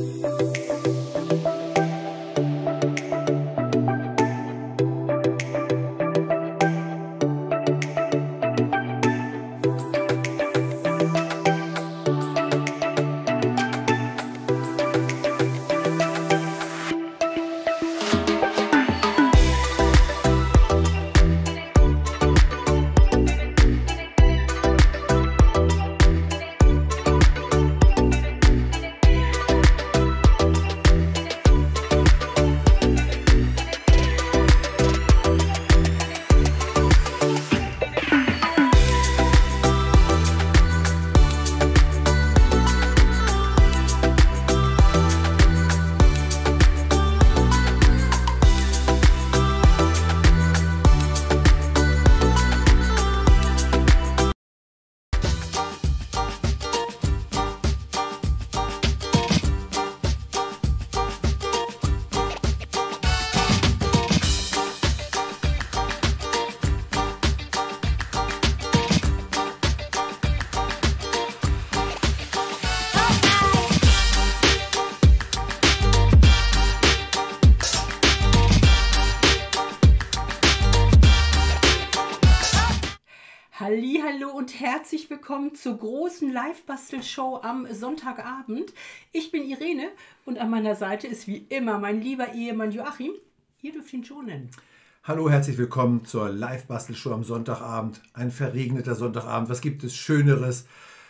Hallihallo und herzlich willkommen zur großen Live-Bastel-Show am Sonntagabend. Ich bin Irene und an meiner Seite ist wie immer mein lieber Ehemann Joachim. Ihr dürft ihn schon nennen. Hallo, herzlich willkommen zur Live-Bastel-Show am Sonntagabend. Ein verregneter Sonntagabend. Was gibt es Schöneres,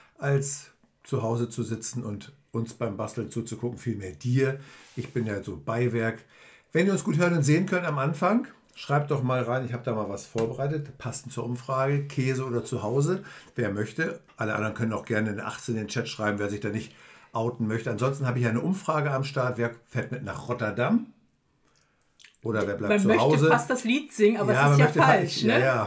als zu Hause zu sitzen und uns beim Basteln zuzugucken? Vielmehr dir. Ich bin ja so Beiwerk. Wenn ihr uns gut hören und sehen könnt am Anfang, schreibt doch mal rein, ich habe da mal was vorbereitet, passend zur Umfrage, Käse oder zu Hause, wer möchte. Alle anderen können auch gerne in 18 in den Chat schreiben, wer sich da nicht outen möchte. Ansonsten habe ich eine Umfrage am Start, wer fährt mit nach Rotterdam oder wer bleibt zu Hause. Man möchte fast das Lied singen, aber ja, es ist ja falsch. Ne? Ja.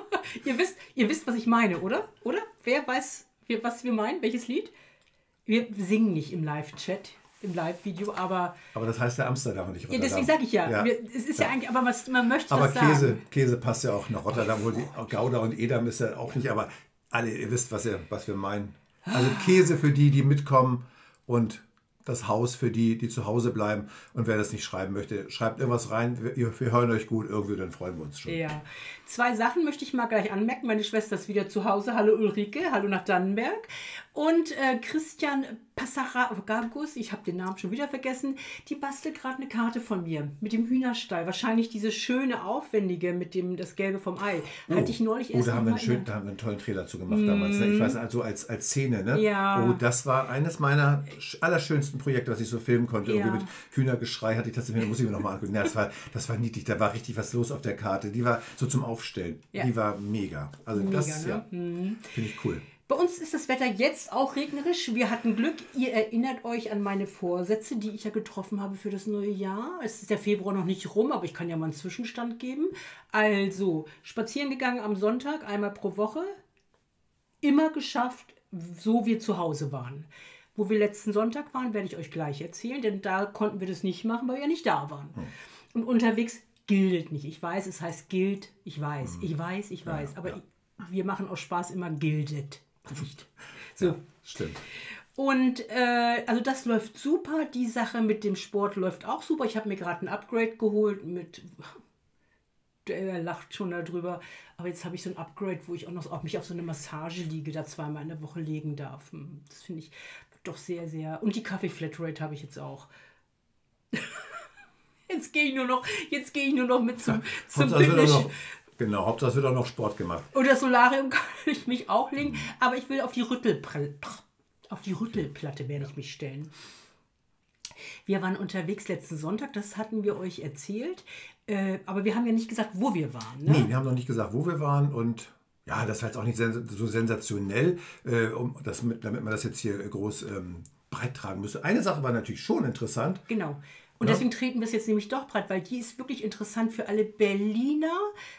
ihr wisst, was ich meine, oder? Wer weiß, was wir meinen? Welches Lied? Wir singen nicht im Live-Chat. Im Live-Video, aber das heißt ja Amsterdam und nicht Rotterdam. Ja, deswegen sage ich ja. Es ist ja eigentlich, aber man möchte das sagen. Käse passt ja auch nach Rotterdam, wohl Gouda und Edam ist ja auch nicht, aber alle, ihr wisst, was wir meinen. Also Käse für die, die mitkommen und das Haus für die, die zu Hause bleiben. Und wer das nicht schreiben möchte, schreibt irgendwas rein. Wir hören euch gut irgendwie, dann freuen wir uns schon. Ja. 2 Sachen möchte ich mal gleich anmerken. Meine Schwester ist wieder zu Hause. Hallo Ulrike, hallo nach Dannenberg. Und Christian Passaragus, ich habe den Namen schon wieder vergessen, die bastelt gerade eine Karte von mir mit dem Hühnerstall. Wahrscheinlich diese schöne, aufwendige mit dem das Gelbe vom Ei. Hatte ich neulich erst. Da haben wir einen tollen Trailer zu gemacht damals. Ne? Ich weiß, also als Szene. Ne? Ja. Oh, das war eines meiner allerschönsten Projekte, was ich so filmen konnte. Ja. Irgendwie mit Hühnergeschrei hatte ich das, muss ich mir nochmal angucken. Ja, das war niedlich, da war richtig was los auf der Karte. Die war so zum Aufstellen. Ja. Die war mega. Also mega, das ne? Finde ich cool. Bei uns ist das Wetter jetzt auch regnerisch. Wir hatten Glück. Ihr erinnert euch an meine Vorsätze, die ich ja getroffen habe für das neue Jahr. Es ist der Februar noch nicht rum, aber ich kann ja mal einen Zwischenstand geben. Also, spazieren gegangen am Sonntag, einmal pro Woche. Immer geschafft, so wir zu Hause waren. Wo wir letzten Sonntag waren, werde ich euch gleich erzählen, denn da konnten wir das nicht machen, weil wir ja nicht da waren. Und unterwegs gilt nicht. Ich weiß, es heißt gilt, ich weiß. Aber wir machen aus Spaß immer gildet. Nicht. So. Ja, stimmt. Und also das läuft super. Die Sache mit dem Sport läuft auch super. Ich habe mir gerade ein Upgrade geholt mit... Der lacht schon darüber. Aber jetzt habe ich so ein Upgrade, wo ich auch noch auf mich auf so eine Massageliege da 2-mal in der Woche legen darf. Das finde ich doch sehr, sehr... Und die Kaffee-Flatrate habe ich jetzt auch. Jetzt gehe ich nur noch mit zum Fitness. Genau, Hauptsache es wird auch noch Sport gemacht. Und das Solarium kann ich mich auch legen, aber ich will auf die Rüttelplatte werde ich mich stellen. Wir waren unterwegs letzten Sonntag, das hatten wir euch erzählt, aber wir haben ja nicht gesagt, wo wir waren. Ne? Nee, wir haben noch nicht gesagt, wo wir waren und ja, das war jetzt auch nicht so sensationell, damit man das jetzt hier groß breit tragen müsste. Eine Sache war natürlich schon interessant. Genau. Und deswegen treten wir es jetzt nämlich doch breit, weil die ist wirklich interessant für alle Berliner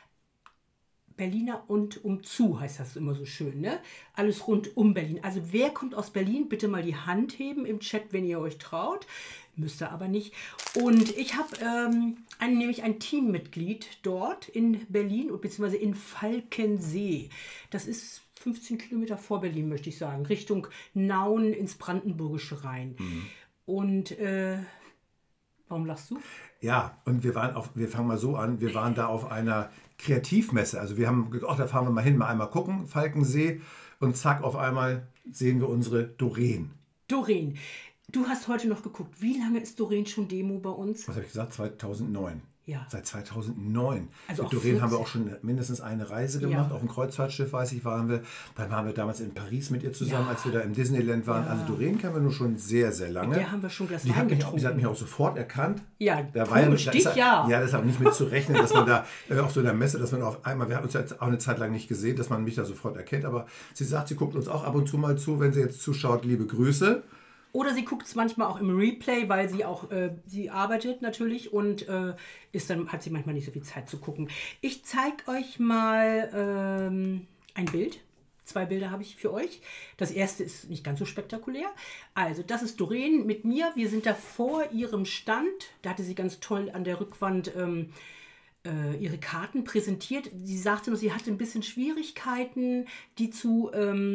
und umzu, heißt das immer so schön, ne? Alles rund um Berlin. Also wer kommt aus Berlin? Bitte mal die Hand heben im Chat, wenn ihr euch traut. Müsst ihr aber nicht. Und ich habe nämlich ein Teammitglied dort in Berlin, beziehungsweise in Falkensee. Das ist 15 Kilometer vor Berlin, möchte ich sagen, Richtung Nauen ins Brandenburgische rein. Und warum lachst du? Ja, und wir fangen mal so an, wir waren da auf einer Kreativmesse. Also wir haben gesagt, ach, da fahren wir mal hin, mal einmal gucken, Falkensee. Und zack, auf einmal sehen wir unsere Doreen. Doreen, du hast heute noch geguckt. Wie lange ist Doreen schon Demo bei uns? Was habe ich gesagt? 2009. Ja. Seit 2009. Also Mit auch Doreen haben wir 40. auch schon mindestens eine Reise gemacht. Ja. Auf dem Kreuzfahrtschiff, weiß ich, waren wir. Dann waren wir damals in Paris mit ihr zusammen, Ja. als wir da im Disneyland waren. Ja. Also Doreen kennen wir nur schon sehr, sehr lange. Der haben wir schon Glas Die Wein hat getrunken. mich auch sofort erkannt. Ja, Da war komisch, dich ja. Ja, das ist auch nicht mit zu rechnen, dass man da, auch so in der Messe, dass man auf einmal, wir hatten uns jetzt auch eine Zeit lang nicht gesehen, dass man mich da sofort erkennt. Aber sie sagt, sie guckt uns auch ab und zu mal zu, wenn sie jetzt zuschaut, liebe Grüße. Oder sie guckt es manchmal auch im Replay, weil sie auch, sie arbeitet natürlich und hat sie manchmal nicht so viel Zeit zu gucken. Ich zeige euch mal ein Bild. 2 Bilder habe ich für euch. Das erste ist nicht ganz so spektakulär. Also das ist Doreen mit mir. Wir sind da vor ihrem Stand. Da hatte sie ganz toll an der Rückwand ihre Karten präsentiert. Sie sagte nur, sie hatte ein bisschen Schwierigkeiten, die zu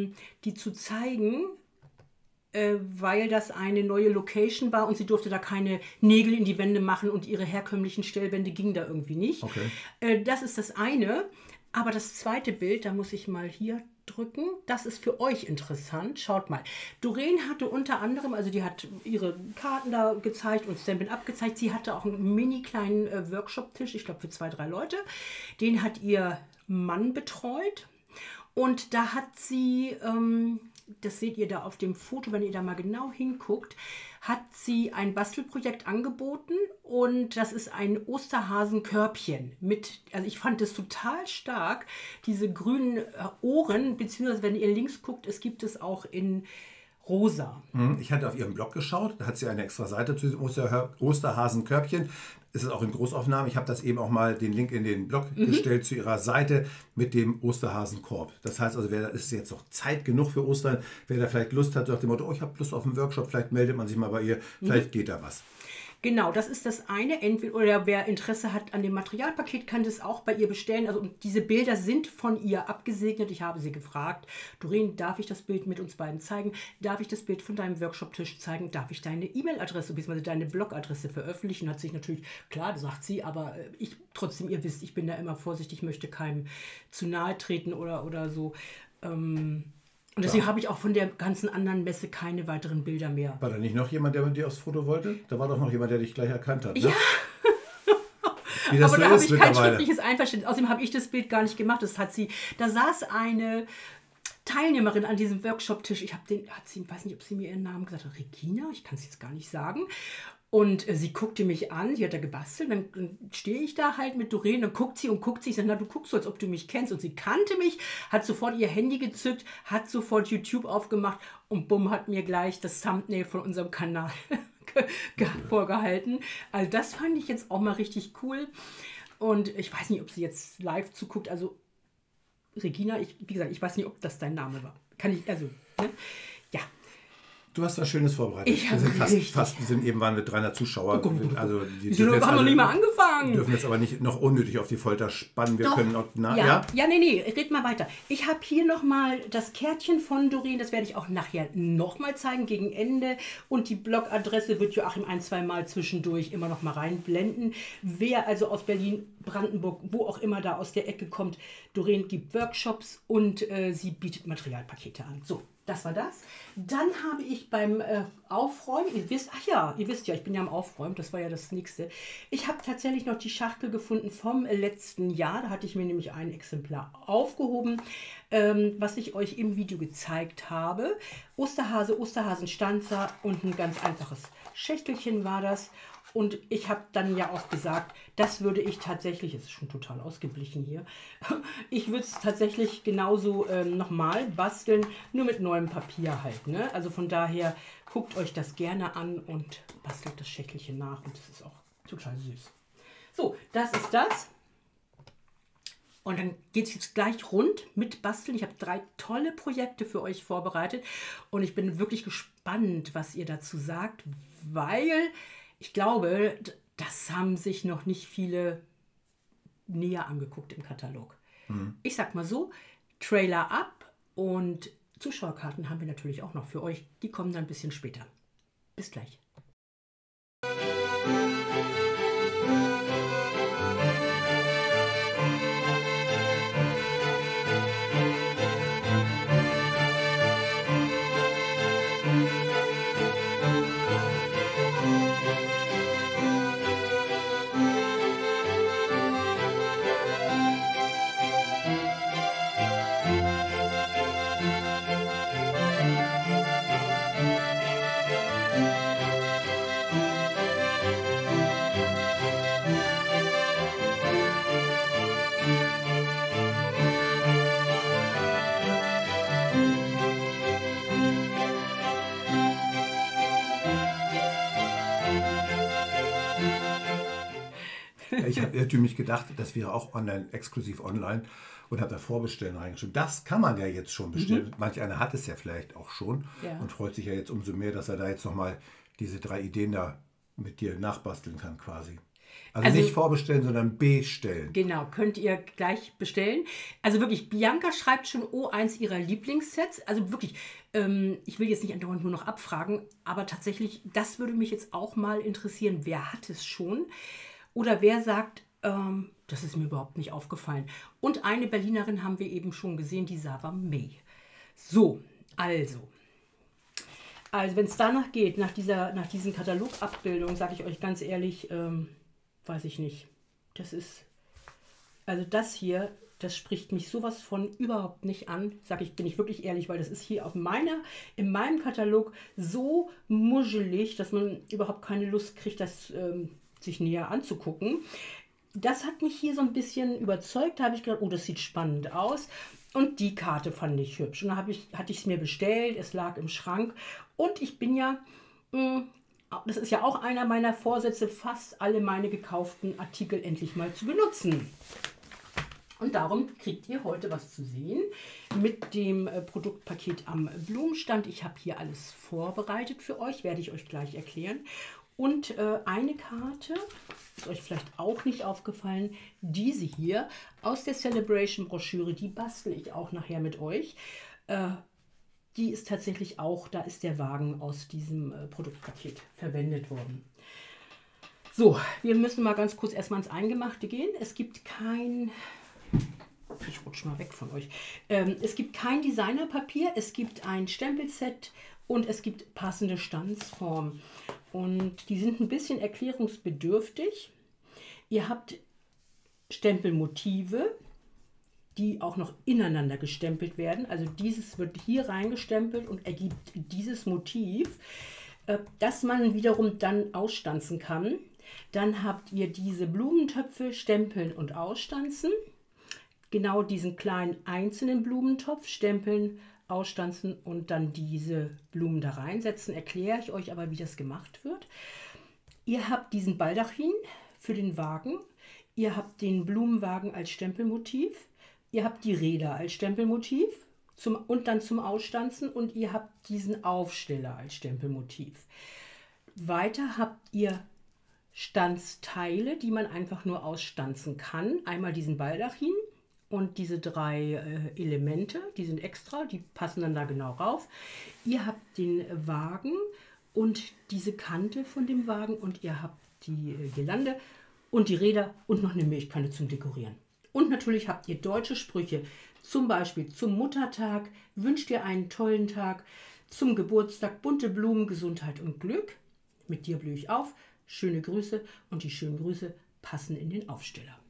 zeigen, weil das eine neue Location war und sie durfte da keine Nägel in die Wände machen und ihre herkömmlichen Stellwände gingen da irgendwie nicht. Okay. Das ist das eine. Aber das zweite Bild, da muss ich mal hier drücken, das ist für euch interessant. Schaut mal. Doreen hatte unter anderem, also die hat ihre Karten da gezeigt und Stampin' Up gezeigt. Sie hatte auch einen mini kleinen Workshop-Tisch, ich glaube für 2, 3 Leute. Den hat ihr Mann betreut. Und da hat sie, das seht ihr da auf dem Foto, wenn ihr da mal genau hinguckt, hat sie ein Bastelprojekt angeboten und das ist ein Osterhasenkörbchen mit, also ich fand das total stark, diese grünen Ohren, beziehungsweise wenn ihr links guckt, es gibt es auch in rosa. Ich hatte auf ihrem Blog geschaut, da hat sie eine extra Seite zu diesem Osterhasenkörbchen. Es ist auch in Großaufnahme. Ich habe das eben auch mal den Link in den Blog gestellt zu ihrer Seite mit dem Osterhasenkorb. Das heißt also, wer ist jetzt noch Zeit genug für Ostern, wer da vielleicht Lust hat, sagt dem Motto, oh, ich habe Lust auf einen Workshop, vielleicht meldet man sich mal bei ihr, vielleicht geht da was. Genau, das ist das eine. Entweder, oder wer Interesse hat an dem Materialpaket, kann das auch bei ihr bestellen. Also und diese Bilder sind von ihr abgesegnet. Ich habe sie gefragt, Doreen, darf ich das Bild mit uns beiden zeigen? Darf ich das Bild von deinem Workshop-Tisch zeigen? Darf ich deine E-Mail-Adresse bzw. deine Blogadresse veröffentlichen? Hat sich natürlich, klar, sagt sie, aber trotzdem, ihr wisst, ich bin da immer vorsichtig, möchte keinem zu nahe treten oder so. Und deswegen habe ich auch von der ganzen anderen Messe keine weiteren Bilder mehr. War da nicht noch jemand, der mit dir aufs Foto wollte? Da war doch noch jemand, der dich gleich erkannt hat, ne? Ja. Wie das Aber so da habe ist ich kein mittlerweile. schriftliches Einverständnis. Außerdem habe ich das Bild gar nicht gemacht. Da saß eine Teilnehmerin an diesem Workshop-Tisch. Ich weiß nicht, ob sie mir ihren Namen gesagt hat. Regina? Ich kann es jetzt gar nicht sagen. Und sie guckte mich an, sie hat da gebastelt, dann stehe ich da halt mit Doreen, dann guckt sie. Ich sage, na, du guckst so, als ob du mich kennst. Und sie kannte mich, hat sofort ihr Handy gezückt, hat sofort YouTube aufgemacht und bumm, hat mir gleich das Thumbnail von unserem Kanal vorgehalten. Also das fand ich jetzt auch mal richtig cool. Und ich weiß nicht, ob sie jetzt live zuguckt. Also Regina, wie gesagt, ich weiß nicht, ob das dein Name war. Ne? Ja. Du hast was Schönes vorbereitet. Ich wir sind richtig. wir sind eben waren mit 300 Zuschauer. Also Wir haben noch nicht mal angefangen. Wir dürfen jetzt aber nicht noch unnötig auf die Folter spannen. Wir Doch. können auch, Nee, red mal weiter. Ich habe hier nochmal das Kärtchen von Doreen, das werde ich auch nachher nochmal zeigen, gegen Ende. Und die Blogadresse wird Joachim 1-2 Mal zwischendurch immer noch mal reinblenden. Wer also aus Berlin, Brandenburg, wo auch immer da aus der Ecke kommt, Doreen gibt Workshops und sie bietet Materialpakete an. So. Das war das. Dann habe ich beim Aufräumen, ihr wisst ja, ich bin ja am Aufräumen, das war ja das Nächste. Ich habe tatsächlich noch die Schachtel gefunden vom letzten Jahr. Da hatte ich mir nämlich ein Exemplar aufgehoben, was ich euch im Video gezeigt habe. Osterhasenstanzer und ein ganz einfaches Schächtelchen war das. Und ich habe dann ja auch gesagt, das würde ich tatsächlich, es ist schon total ausgeblichen hier, ich würde es tatsächlich genauso nochmal basteln, nur mit neuem Papier halt. Ne? Also von daher guckt euch das gerne an und bastelt das Schächtelchen nach und das ist auch total süß. So, das ist das. Und dann geht es jetzt gleich rund mit Basteln. Ich habe 3 tolle Projekte für euch vorbereitet und ich bin wirklich gespannt, was ihr dazu sagt, weil ich glaube, das haben sich noch nicht viele näher angeguckt im Katalog. Ich sag mal so, Trailer ab und Zuschauerkarten haben wir natürlich auch noch für euch. Die kommen dann ein bisschen später. Bis gleich. Ja, ich habe irrtümlich gedacht, das wäre auch online, exklusiv online und habe da Vorbestellen reingeschrieben. Das kann man ja jetzt schon bestellen. Manch einer hat es ja vielleicht auch schon Ja. und freut sich ja jetzt umso mehr, dass er da jetzt nochmal diese 3 Ideen da mit dir nachbasteln kann quasi. Also nicht vorbestellen, sondern bestellen. Genau, könnt ihr gleich bestellen. Also wirklich, Bianca schreibt schon eins ihrer Lieblingssets. Also wirklich, ich will jetzt nicht andauernd nur noch abfragen, aber tatsächlich, das würde mich jetzt auch mal interessieren, wer hat es schon? Oder wer sagt, das ist mir überhaupt nicht aufgefallen. Und eine Berlinerin haben wir eben schon gesehen, die Sarah May. So, also wenn es danach geht, nach diesen Katalogabbildungen, sage ich euch ganz ehrlich, weiß ich nicht. Also das hier, das spricht mich sowas von überhaupt nicht an. Bin ich wirklich ehrlich, weil das ist hier in meinem Katalog so muschelig, dass man überhaupt keine Lust kriegt, das sich näher anzugucken. Das hat mich hier so ein bisschen überzeugt. Da habe ich gedacht, oh, das sieht spannend aus. Und die Karte fand ich hübsch. Und da hatte ich es mir bestellt, es lag im Schrank. Und ich bin ja, das ist ja auch einer meiner Vorsätze, fast alle meine gekauften Artikel endlich mal zu benutzen. Und darum kriegt ihr heute was zu sehen mit dem Produktpaket am Blumenstand. Ich habe hier alles vorbereitet für euch, werde ich euch gleich erklären. Und eine Karte, ist euch vielleicht auch nicht aufgefallen, diese hier aus der Celebration-Broschüre, die bastel ich auch nachher mit euch. Die ist tatsächlich auch, da ist der Wagen aus diesem Produktpaket verwendet worden. So, wir müssen mal ganz kurz erstmal ins Eingemachte gehen. Es gibt kein... Ich rutsche mal weg von euch. Es gibt kein Designerpapier, es gibt ein Stempelset und es gibt passende Standsformen. Und die sind ein bisschen erklärungsbedürftig. Ihr habt Stempelmotive, die auch noch ineinander gestempelt werden. Also dieses wird hier reingestempelt und ergibt dieses Motiv, das man wiederum dann ausstanzen kann. Dann habt ihr diese Blumentöpfe, stempeln und ausstanzen. Genau diesen kleinen einzelnen Blumentopf stempeln, ausstanzen und dann diese Blumen da reinsetzen. Erkläre ich euch aber, wie das gemacht wird. Ihr habt diesen Baldachin für den Wagen. Ihr habt den Blumenwagen als Stempelmotiv. Ihr habt die Räder als Stempelmotiv und dann zum Ausstanzen. Und ihr habt diesen Aufsteller als Stempelmotiv. Weiter habt ihr Stanzteile, die man einfach nur ausstanzen kann. Einmal diesen Baldachin. Und diese 3 Elemente, die sind extra, die passen dann da genau rauf. Ihr habt den Wagen und diese Kante von dem Wagen und ihr habt die Girlande und die Räder und noch eine Milchkanne zum Dekorieren. Und natürlich habt ihr deutsche Sprüche, zum Beispiel zum Muttertag, wünscht ihr einen tollen Tag, zum Geburtstag, bunte Blumen, Gesundheit und Glück, mit dir blühe ich auf, schöne Grüße und die schönen Grüße passen in den Aufsteller.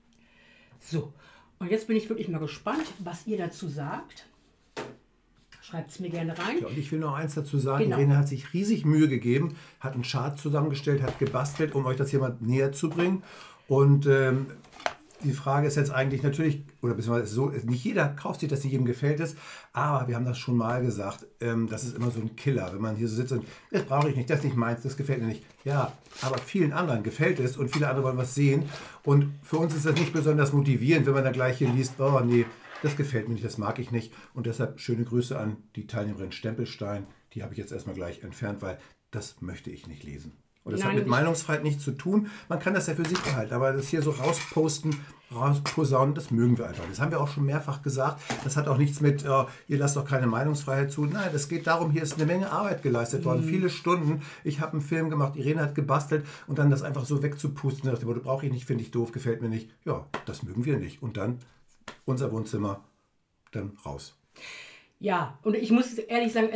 So. Und jetzt bin ich wirklich mal gespannt, was ihr dazu sagt. Schreibt es mir gerne rein. Ja, und ich will noch eins dazu sagen. Genau. Irene hat sich riesig Mühe gegeben, hat einen Chart zusammengestellt, hat gebastelt, um euch das hier mal näher zu bringen. Und die Frage ist jetzt eigentlich natürlich, oder beziehungsweise so, nicht jeder kauft sich, dass nicht jedem gefällt es, aber wir haben das schon mal gesagt, das ist immer so ein Killer, wenn man hier so sitzt und das brauche ich nicht, das ist nicht meins, das gefällt mir nicht. Ja, aber vielen anderen gefällt es und viele andere wollen was sehen und für uns ist das nicht besonders motivierend, wenn man da gleich hier liest, oh nee, das gefällt mir nicht, das mag ich nicht und deshalb schöne Grüße an die Teilnehmerin Stempelstein, die habe ich jetzt erstmal gleich entfernt, weil das möchte ich nicht lesen. Und das hat mit Meinungsfreiheit nichts zu tun. Man kann das ja für sich behalten, aber das hier so rausposten, rausposaunen, das mögen wir einfach. Das haben wir auch schon mehrfach gesagt. Das hat auch nichts mit, ihr lasst doch keine Meinungsfreiheit zu. Nein, das geht darum, hier ist eine Menge Arbeit geleistet worden, viele Stunden. Ich habe einen Film gemacht, Irene hat gebastelt und dann das einfach so wegzupusten, nach dem Motto, brauche ich nicht, finde ich doof, gefällt mir nicht. Ja, das mögen wir nicht. Und dann unser Wohnzimmer, dann raus. Ja, und ich muss ehrlich sagen,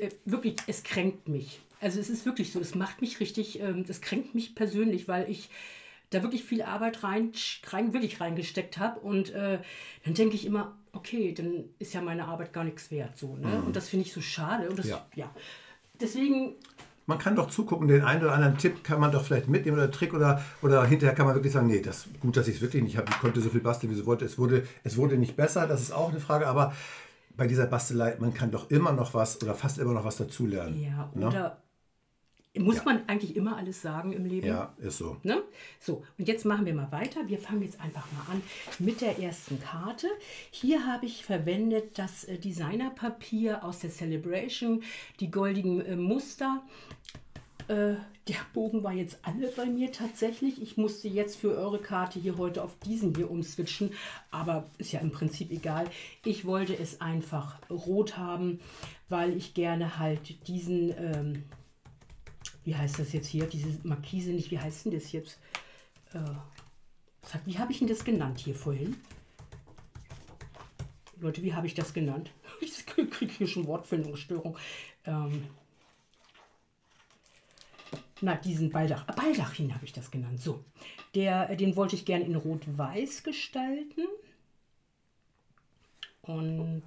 es kränkt mich. Also es ist wirklich so, es macht mich richtig, das kränkt mich persönlich, weil ich da wirklich viel Arbeit wirklich reingesteckt habe und dann denke ich immer, okay, dann ist ja meine Arbeit gar nichts wert. So, ne? Und das finde ich so schade. Und das, ja. Deswegen... Man kann doch zugucken, den einen oder anderen Tipp kann man doch vielleicht mitnehmen oder Trick oder hinterher kann man wirklich sagen, nee, das gut, dass ich es wirklich nicht habe. Ich konnte so viel basteln, wie ich wollte. Es wurde nicht besser, das ist auch eine Frage, aber bei dieser Bastelei, man kann doch immer noch was oder fast immer noch was dazulernen. Ja, oder Muss man eigentlich immer alles sagen im Leben? Ja, ist so. Ne? So, und jetzt machen wir mal weiter. Wir fangen jetzt einfach mal an mit der ersten Karte. Hier habe ich verwendet das Designerpapier aus der Celebration, die goldigen Muster. Der Bogen war jetzt alle bei mir tatsächlich. Ich musste jetzt für eure Karte hier heute auf diesen hier umswitchen, aber ist ja im Prinzip egal. Ich wollte es einfach rot haben, weil ich gerne halt diesen... wie heißt das jetzt hier? Diese Markise nicht, wie heißt denn das jetzt? Wie habe ich denn das genannt hier vorhin? Leute, wie habe ich das genannt? Ich kriege hier schon Wortfindungsstörung. Diesen Baldachin habe ich das genannt. So, den wollte ich gerne in Rot-Weiß gestalten. Und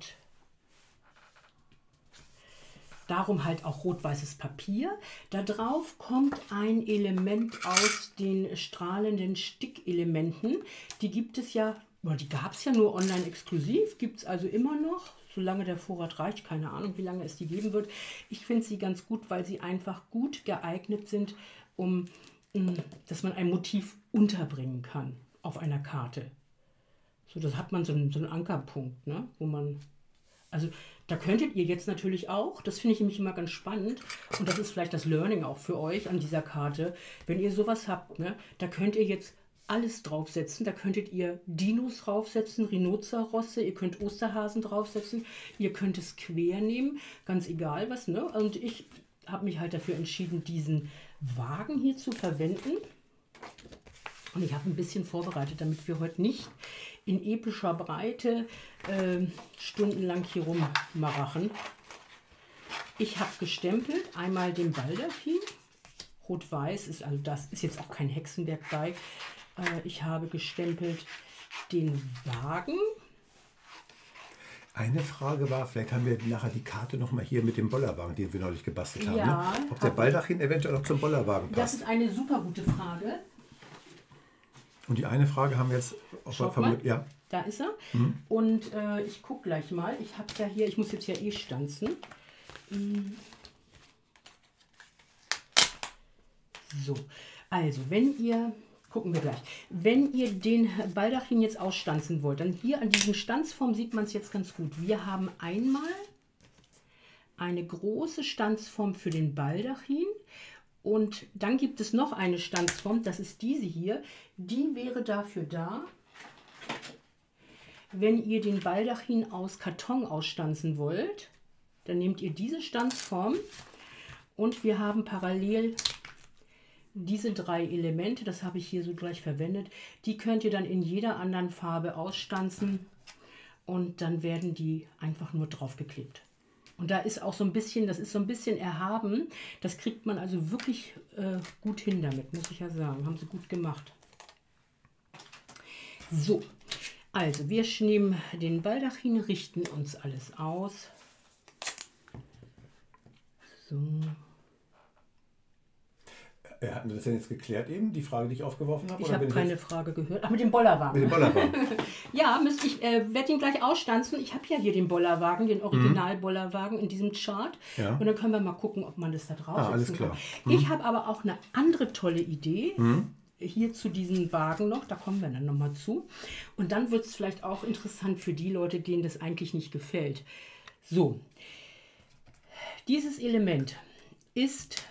darum halt auch rot-weißes Papier. Da drauf kommt ein Element aus den strahlenden Stickelementen. Die gibt es ja, oder die gab es ja nur online exklusiv, gibt es also immer noch, solange der Vorrat reicht. Keine Ahnung, wie lange es die geben wird. Ich finde sie ganz gut, weil sie einfach gut geeignet sind, dass man ein Motiv unterbringen kann auf einer Karte. So, das hat man so einen Ankerpunkt, ne? Wo man... Also da könntet ihr jetzt natürlich auch, das finde ich nämlich immer ganz spannend und das ist vielleicht das Learning auch für euch an dieser Karte, wenn ihr sowas habt, ne, da könnt ihr jetzt alles draufsetzen, da könntet ihr Dinos draufsetzen, Rhinozerosse, ihr könnt Osterhasen draufsetzen, ihr könnt es quer nehmen, ganz egal was, ne? Und ich habe mich halt dafür entschieden, diesen Wagen hier zu verwenden und ich habe ein bisschen vorbereitet, damit wir heute nicht in epischer Breite stundenlang hier rummarachen. Ich habe gestempelt, einmal den Baldachin, rot-weiß, also das ist jetzt auch kein Hexenwerk bei. Ich habe gestempelt den Wagen. Eine Frage war, vielleicht haben wir nachher die Karte nochmal hier mit dem Bollerwagen, den wir neulich gebastelt haben. Ja, ne? Ob der Baldachin eventuell auch zum Bollerwagen passt. Das ist eine super gute Frage. Und die eine Frage haben wir jetzt auch vermutet. Ja. Da ist er. Und ich gucke gleich mal. Ich habe ja hier, ich muss jetzt ja eh stanzen. So, also wenn ihr, gucken wir gleich, wenn ihr den Baldachin jetzt ausstanzen wollt, dann hier an diesem Stanzform sieht man es jetzt ganz gut. Wir haben einmal eine große Stanzform für den Baldachin. Und dann gibt es noch eine Stanzform, das ist diese hier. Die wäre dafür da, wenn ihr den Baldachin aus Karton ausstanzen wollt. Dann nehmt ihr diese Stanzform und wir haben parallel diese 3 Elemente, das habe ich hier so gleich verwendet. Die könnt ihr dann in jeder anderen Farbe ausstanzen und dann werden die einfach nur draufgeklebt. Und da ist auch so ein bisschen, das ist so ein bisschen erhaben. Das kriegt man also wirklich gut hin damit, muss ich ja sagen. Haben sie gut gemacht. So, also wir nehmen den Baldachin, richten uns alles aus. So. Hatten wir das denn jetzt geklärt eben, die Frage, die ich aufgeworfen habe? Ich habe keine Frage gehört. Ach, mit dem Bollerwagen. Mit dem Bollerwagen. Ja, ich werde ihn gleich ausstanzen. Ich habe ja hier den Bollerwagen, den Original-Bollerwagen in diesem Chart. Ja. Und dann können wir mal gucken, ob man das da drauf setzen alles klar. kann. Ich habe aber auch eine andere tolle Idee. Hier zu diesem Wagen noch, da kommen wir dann nochmal zu. Und dann wird es vielleicht auch interessant für die Leute, denen das eigentlich nicht gefällt. So, dieses Element ist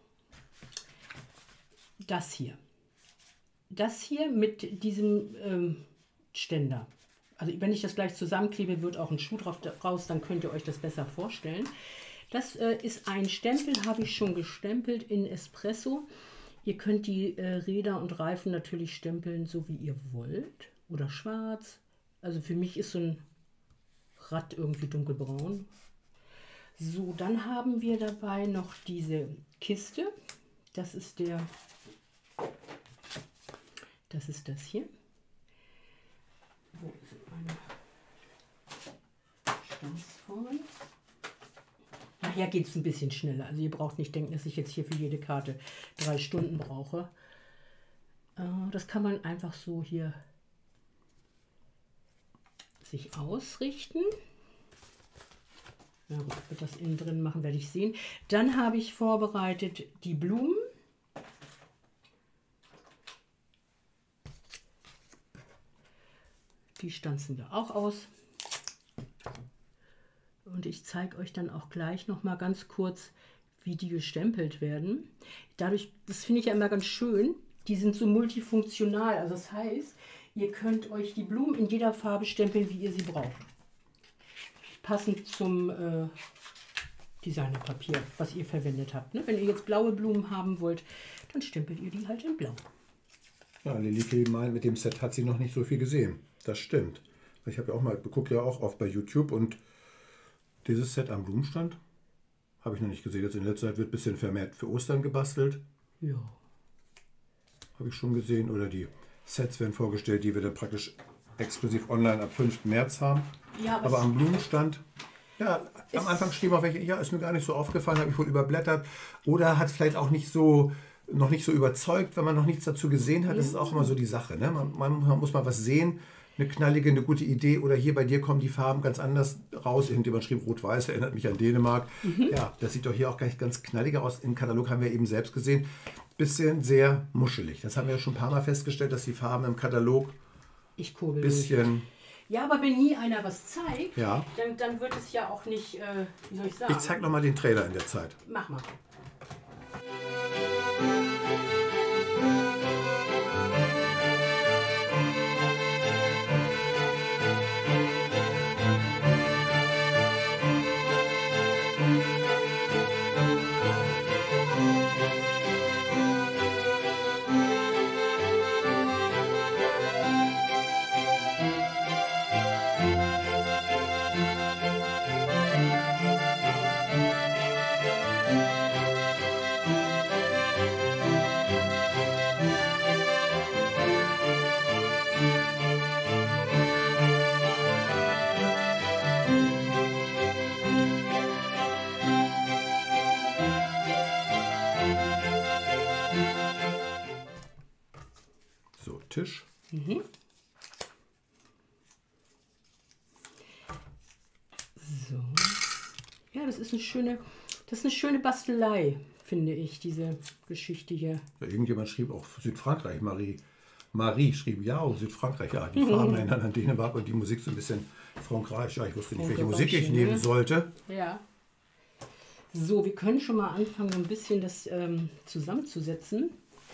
das hier. Das hier mit diesem Ständer. Also wenn ich das gleich zusammenklebe, wird auch ein Schuh raus, dann könnt ihr euch das besser vorstellen. Das ist ein Stempel, habe ich schon gestempelt in Espresso. Ihr könnt die Räder und Reifen natürlich stempeln, so wie ihr wollt. Oder schwarz. Also für mich ist so ein Rad irgendwie dunkelbraun. So, dann haben wir dabei noch diese Kiste. Das ist das hier. Wo ist meine Stanzform? Nachher geht es ein bisschen schneller. Also ihr braucht nicht denken, dass ich jetzt hier für jede Karte 3 Stunden brauche. Das kann man einfach so hier sich ausrichten. Ja gut, ob wir das innen drin machen, werde ich sehen. Dann habe ich vorbereitet die Blumen. Die stanzen wir auch aus. Und ich zeige euch dann auch gleich noch mal ganz kurz, wie die gestempelt werden. Dadurch, das finde ich ja immer ganz schön, die sind so multifunktional. Also das heißt, ihr könnt euch die Blumen in jeder Farbe stempeln, wie ihr sie braucht. Passend zum Designerpapier, was ihr verwendet habt. Ne? Wenn ihr jetzt blaue Blumen haben wollt, dann stempelt ihr die halt in blau. Ja, Lilike meint, mit dem Set hat sie noch nicht so viel gesehen. Das stimmt. Ich habe ja auch mal, gucke ja auch oft bei YouTube und dieses Set am Blumenstand habe ich noch nicht gesehen. Jetzt in letzter Zeit wird ein bisschen vermehrt für Ostern gebastelt. Ja. Habe ich schon gesehen. Oder die Sets werden vorgestellt, die wir dann praktisch exklusiv online ab 5. März haben. Ja, aber am Blumenstand, ja, am Anfang stehen auch welche, ja, ist mir gar nicht so aufgefallen, habe ich wohl überblättert. Oder hat vielleicht auch nicht so, noch nicht so überzeugt, wenn man noch nichts dazu gesehen hat. Das ist auch immer so die Sache. Ne? Man muss mal was sehen, eine knallige, eine gute Idee. Oder hier bei dir kommen die Farben ganz anders raus. Irgendjemand schrieb rot-weiß, erinnert mich an Dänemark. Ja, das sieht doch hier auch gleich ganz knalliger aus. Im Katalog haben wir eben selbst gesehen. Bisschen sehr muschelig. Das haben wir ja schon ein paar Mal festgestellt, dass die Farben im Katalog ein bisschen... Ja, aber wenn nie einer was zeigt, ja, dann wird es ja auch nicht, wie soll ich sagen? Ich zeige nochmal den Trailer in der Zeit. Mach mal. Tisch. Mhm. So. Ja, das ist eine schöne Bastelei, finde ich, diese Geschichte hier. Ja, irgendjemand schrieb auch Südfrankreich, Marie schrieb, ja, Südfrankreich, ja, die Farben erinnern an Dänemark und die Musik so ein bisschen Frankreich. Ja, ich wusste nicht, welche Musik ich nehmen sollte. Ja. So, wir können schon mal anfangen, ein bisschen das zusammenzusetzen.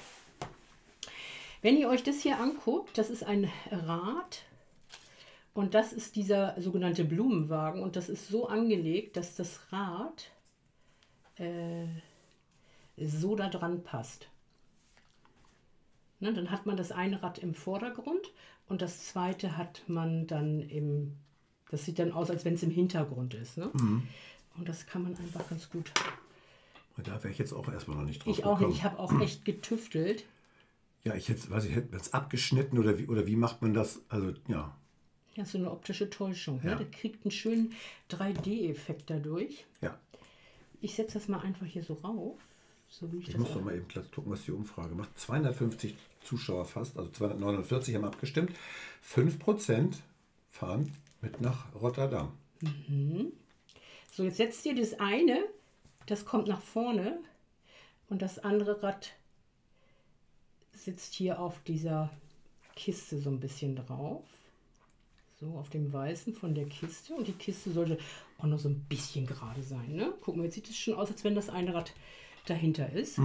Wenn ihr euch das hier anguckt, das ist ein Rad und das ist dieser sogenannte Blumenwagen und das ist so angelegt, dass das Rad so da dran passt. Ne, dann hat man das eine Rad im Vordergrund und das zweite hat man dann das sieht dann aus, als wenn es im Hintergrund ist. Ne? Und das kann man einfach ganz gut. Da wäre ich jetzt auch erstmal noch nicht drauf Ich auch nicht, ich habe auch echt getüftelt. Ja, ich hätte es abgeschnitten oder wie macht man das? Also, ja. Ja, so eine optische Täuschung. Ja. Ne? Der kriegt einen schönen 3D-Effekt dadurch. Ja. Ich setze das mal einfach hier so rauf. So wie ich muss doch mal eben gucken, was die Umfrage macht. 250 Zuschauer fast, also 249 haben abgestimmt. 5% fahren mit nach Rotterdam. So, jetzt setzt ihr das eine, das kommt nach vorne und das andere Rad sitzt hier auf dieser Kiste so ein bisschen drauf. So, auf dem Weißen von der Kiste. Und die Kiste sollte auch noch so ein bisschen gerade sein. Ne? Guck mal, jetzt sieht es schon aus, als wenn das eine Rad dahinter ist.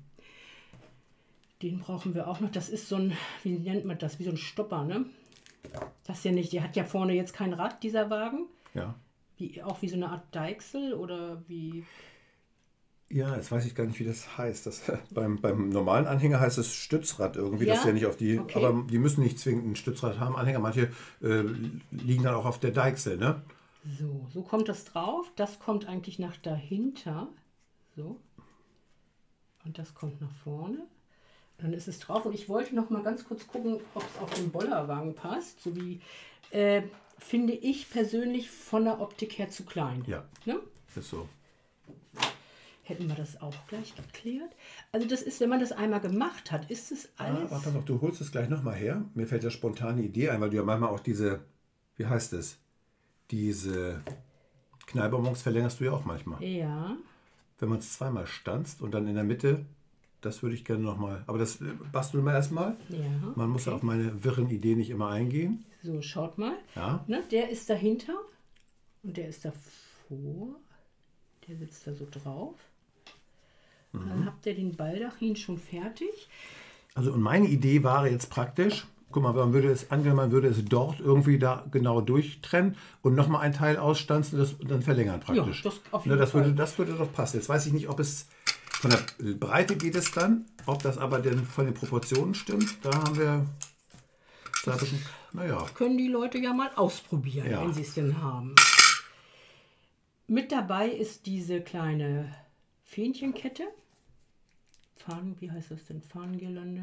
Den brauchen wir auch noch. Das ist so ein, wie nennt man das? Wie so ein Stopper, ne? Das ist ja nicht, der hat ja vorne jetzt kein Rad, dieser Wagen. Ja. Auch wie so eine Art Deichsel oder wie... Ja, jetzt weiß ich gar nicht, wie das heißt. Beim normalen Anhänger heißt es Stützrad irgendwie. Ja? Das ist ja nicht auf die, okay. Aber die müssen nicht zwingend ein Stützrad haben. Anhänger, manche liegen dann auch auf der Deichsel, ne? So kommt das drauf. Das kommt eigentlich nach dahinter. So. Und das kommt nach vorne. Dann ist es drauf. Und ich wollte noch mal ganz kurz gucken, ob es auf den Bollerwagen passt. So wie, finde ich persönlich von der Optik her zu klein. Ja, ne? Ist so. Hätten wir das auch gleich geklärt. Also das ist, wenn man das einmal gemacht hat, ist es alles... Warte noch, du holst es gleich nochmal her. Mir fällt ja spontane Idee ein, weil du ja manchmal auch diese, wie heißt es, diese Knallbonbons verlängerst du ja auch manchmal. Ja. Wenn man es zweimal stanzt und dann in der Mitte, das würde ich gerne nochmal. Aber das basteln wir erstmal. Ja. Man muss auf meine wirren Ideen nicht immer eingehen. So, schaut mal. Ja. Ne, der ist dahinter und der ist davor. Der sitzt da so drauf. Dann habt ihr den Baldachin schon fertig. Also und meine Idee war jetzt praktisch, guck mal, man würde es dort irgendwie da genau durchtrennen und nochmal ein Teil ausstanzen und dann verlängern praktisch. Ja, das auf Ne, jeden Fall. das würde doch passen. Jetzt weiß ich nicht, ob es von der Breite geht es dann, ob das aber denn von den Proportionen stimmt. Da haben wir da ein bisschen, naja. Können die Leute ja mal ausprobieren, Ja. wenn sie es denn haben. Mit dabei ist diese kleine Fähnchenkette. Wie heißt das denn? Fahnengirlande.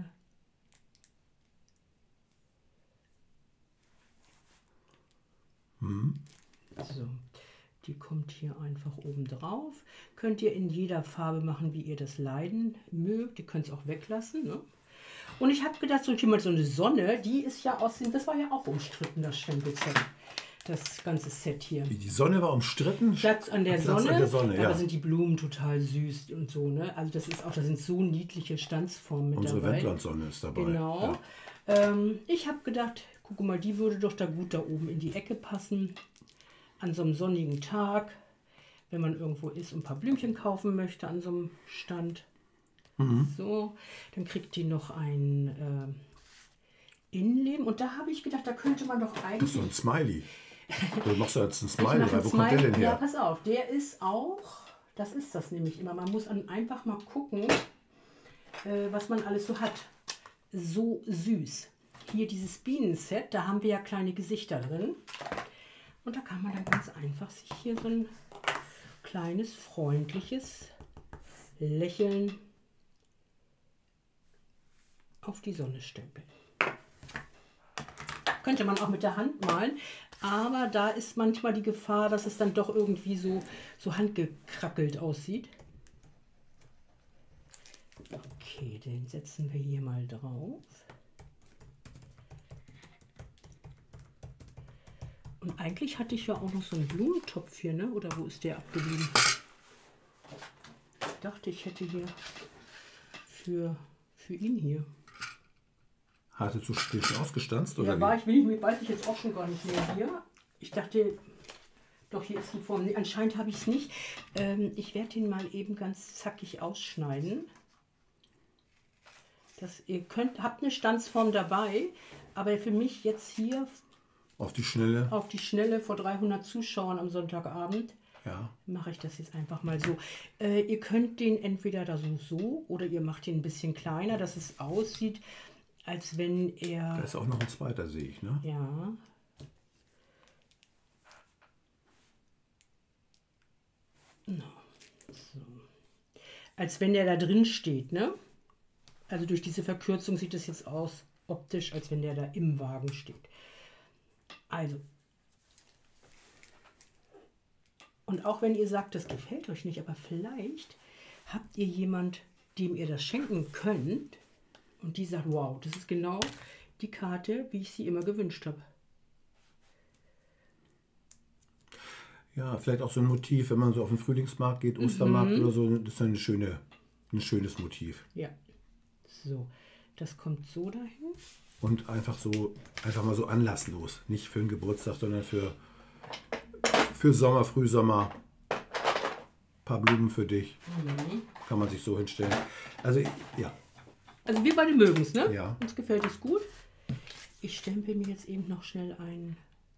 So, die kommt hier einfach oben drauf. Könnt ihr in jeder Farbe machen, wie ihr das leiden mögt. Ihr könnt es auch weglassen. Ne? Und ich habe gedacht, so eine Sonne, die ist ja aus dem, das war ja auch umstritten, das Stempelset. Das ganze Set hier. Die Sonne war umstritten. Platz an der Platz Sonne, an der Sonne, da ja. sind die Blumen total süß und so. Ne? Also das ist auch, da sind so niedliche Stanzformen mit Unsere dabei. Wendlandsonne ist dabei. Genau. Ja. Ich habe gedacht, guck mal, die würde doch da gut da oben in die Ecke passen. An so einem sonnigen Tag, wenn man irgendwo ist und ein paar Blümchen kaufen möchte an so einem Stand. So, dann kriegt die noch ein Innenleben. Und da habe ich gedacht, da könnte man doch Das eigentlich... ist so ein Smiley. Du machst da jetzt einen Ich Smiley mache rein. Wo kommt der denn Ja, her? pass auf, der ist auch, das ist das nämlich immer, man muss einfach mal gucken, was man alles so hat. So süß. Hier dieses Bienenset, da haben wir ja kleine Gesichter drin. Und da kann man dann ganz einfach sich hier so ein kleines, freundliches Lächeln auf die Sonne stempeln. Könnte man auch mit der Hand malen, aber da ist manchmal die Gefahr, dass es dann doch irgendwie so handgekrackelt aussieht. Okay, den setzen wir hier mal drauf. Und eigentlich hatte ich ja auch noch so einen Blumentopf hier, ne? Oder wo ist der abgeblieben? Ich dachte, ich hätte hier für ihn hier. Hatte zu spät ausgestanzt? Oder Ja, weiß ich jetzt auch schon gar nicht mehr hier. Ich dachte, doch, hier ist die Form. Nee, anscheinend habe ich es nicht. Ich werde den mal eben ganz zackig ausschneiden. Ihr habt eine Stanzform dabei, aber für mich jetzt hier auf die Schnelle. auf die Schnelle vor 300 Zuschauern am Sonntagabend Ja. mache ich das jetzt einfach mal so. Ihr könnt den entweder da so oder ihr macht ihn ein bisschen kleiner, dass es aussieht, als wenn Da er... ist auch noch ein zweiter, sehe ich, ne? Ja. No. So. Als wenn der da drin steht, ne? Also durch diese Verkürzung sieht es jetzt aus, optisch, als wenn der da im Wagen steht. Also. Und auch wenn ihr sagt, das gefällt euch nicht, aber vielleicht habt ihr jemand, dem ihr das schenken könnt und die sagt, wow, das ist genau die Karte, wie ich sie immer gewünscht habe. Ja, vielleicht auch so ein Motiv, wenn man so auf den Frühlingsmarkt geht, Ostermarkt oder so, das ist dann ein schönes Motiv. Ja. So, das kommt so dahin. Und einfach mal so anlasslos. Nicht für den Geburtstag, sondern für Sommer, Frühsommer. Ein paar Blumen für dich. Kann man sich so hinstellen. Also, ja. Also wir beide mögen es, ne? Ja. Uns gefällt es gut. Ich stempel mir jetzt eben noch schnell ein.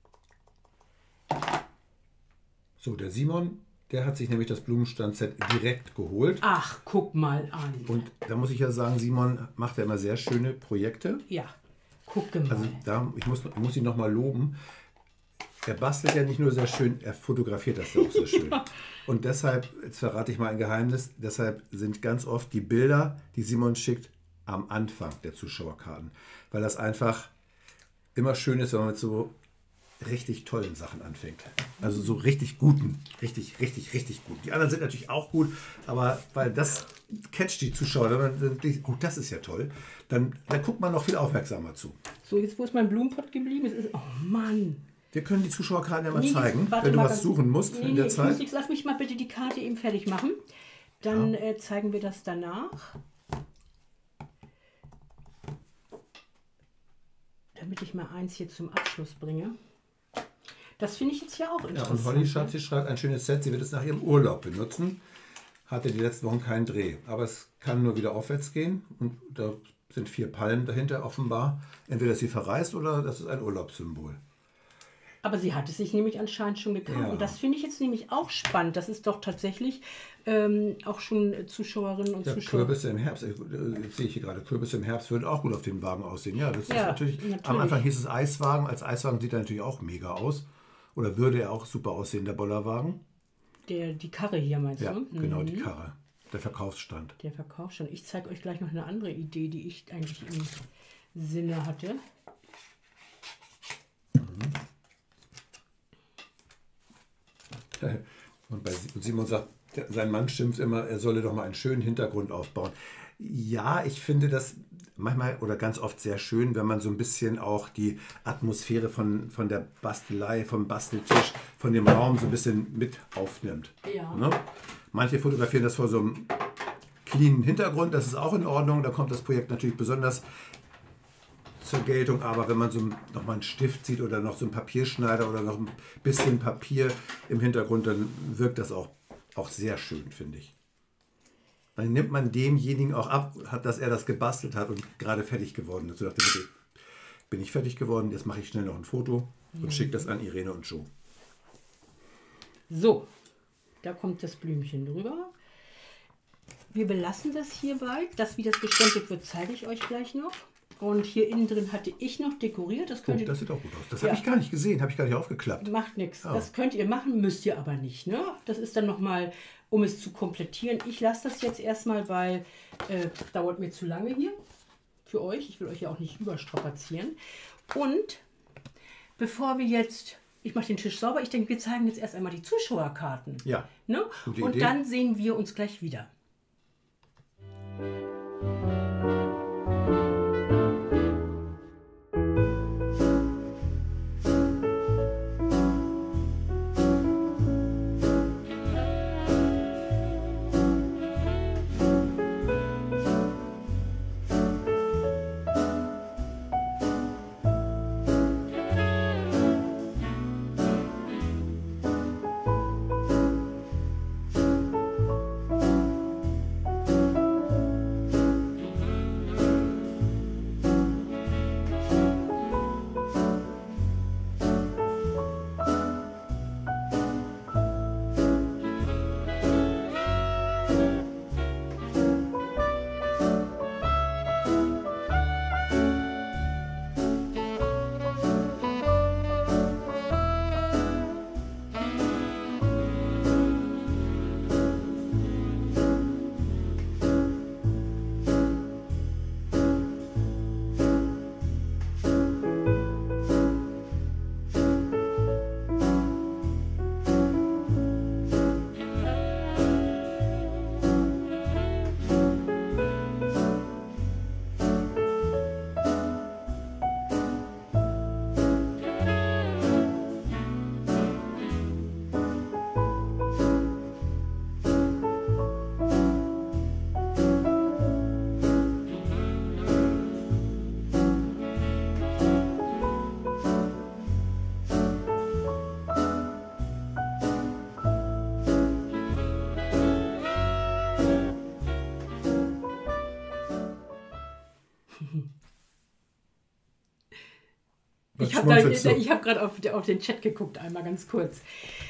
So, der Simon, der hat sich nämlich das Blumenstand-Set direkt geholt. Ach, guck mal an. Und da muss ich ja sagen, Simon macht ja immer sehr schöne Projekte. Ja, guck mal. Also ich muss ihn noch mal loben. Er bastelt ja nicht nur sehr schön, er fotografiert das ja auch sehr schön. Und deshalb, jetzt verrate ich mal ein Geheimnis, deshalb sind ganz oft die Bilder, die Simon schickt, am Anfang der Zuschauerkarten. Weil das einfach immer schön ist, wenn man mit so richtig tollen Sachen anfängt. Also so richtig guten, richtig guten. Die anderen sind natürlich auch gut, aber weil das catcht die Zuschauer, wenn man denkt, oh, das ist ja toll, dann guckt man noch viel aufmerksamer zu. So, jetzt wo ist mein Blumenpott geblieben? Oh Mann, Wir können die Zuschauerkarten ja mal Nee, zeigen, warte wenn du mal was ganz- suchen musst Nee, in der ich muss Zeit. nichts. Lass mich mal bitte die Karte eben fertig machen. Dann zeigen wir das danach. Damit ich mal eins hier zum Abschluss bringe. Das finde ich jetzt ja auch Ja, interessant. und Holly Schatz, sie schreibt ein schönes Set, sie wird es nach ihrem Urlaub benutzen. Hatte die letzten Wochen keinen Dreh. Aber es kann nur wieder aufwärts gehen. Und da sind 4 Palmen dahinter offenbar. Entweder ist sie verreist oder das ist ein Urlaubssymbol. Aber sie hat es sich nämlich anscheinend schon gekauft. Ja. Und das finde ich jetzt nämlich auch spannend. Das ist doch tatsächlich auch schon Zuschauerinnen und Ja, Zuschauer. Kürbisse im Herbst, jetzt sehe ich hier gerade, Kürbisse im Herbst würden auch gut auf den Wagen aussehen. Ja, das ist Ja, natürlich, am natürlich. Anfang hieß es Eiswagen, als Eiswagen sieht er natürlich auch mega aus. Oder würde er auch super aussehen, der Bollerwagen? Die Karre hier meinst Ja, du? genau, die Karre, der Verkaufsstand. Der Verkauf schon. Ich zeige euch gleich noch eine andere Idee, die ich eigentlich im Sinne hatte. Und bei Simon sagt, sein Mann schimpft immer, er solle doch mal einen schönen Hintergrund aufbauen. Ja, ich finde das manchmal oder ganz oft sehr schön, wenn man so ein bisschen auch die Atmosphäre von der Bastelei, vom Basteltisch, von dem Raum so ein bisschen mit aufnimmt. Ja. Ne? Manche fotografieren das vor so einem cleanen Hintergrund, das ist auch in Ordnung, da kommt das Projekt natürlich besonders zur Geltung, aber wenn man so noch mal einen Stift sieht oder noch so einen Papierschneider oder noch ein bisschen Papier im Hintergrund, dann wirkt das auch sehr schön, finde ich. Dann nimmt man demjenigen auch ab, dass er das gebastelt hat und gerade fertig geworden ist. So dachte ich, bin ich fertig geworden, jetzt mache ich schnell noch ein Foto und schicke das an Irene und Joe. So, da kommt das Blümchen drüber. Wir belassen das hierbei. Das, wie das gestempelt wird, zeige ich euch gleich noch. Und hier innen drin hatte ich noch dekoriert. Das Oh, könnt ihr, das sieht auch gut aus. Das Ja. habe ich gar nicht gesehen, habe ich gar nicht aufgeklappt. macht nichts. Oh. Das könnt ihr machen, müsst ihr aber nicht. Ne? Das ist dann nochmal, um es zu komplettieren. Ich lasse das jetzt erstmal, weil dauert mir zu lange hier für euch. Ich will euch ja auch nicht überstrapazieren. Und bevor wir jetzt, ich mache den Tisch sauber, ich denke, wir zeigen jetzt erst einmal die Zuschauerkarten. Ja, Ne? gute Und Idee. dann sehen wir uns gleich wieder. Was Ich habe schmunzelst du? hab gerade auf den Chat geguckt, einmal ganz kurz.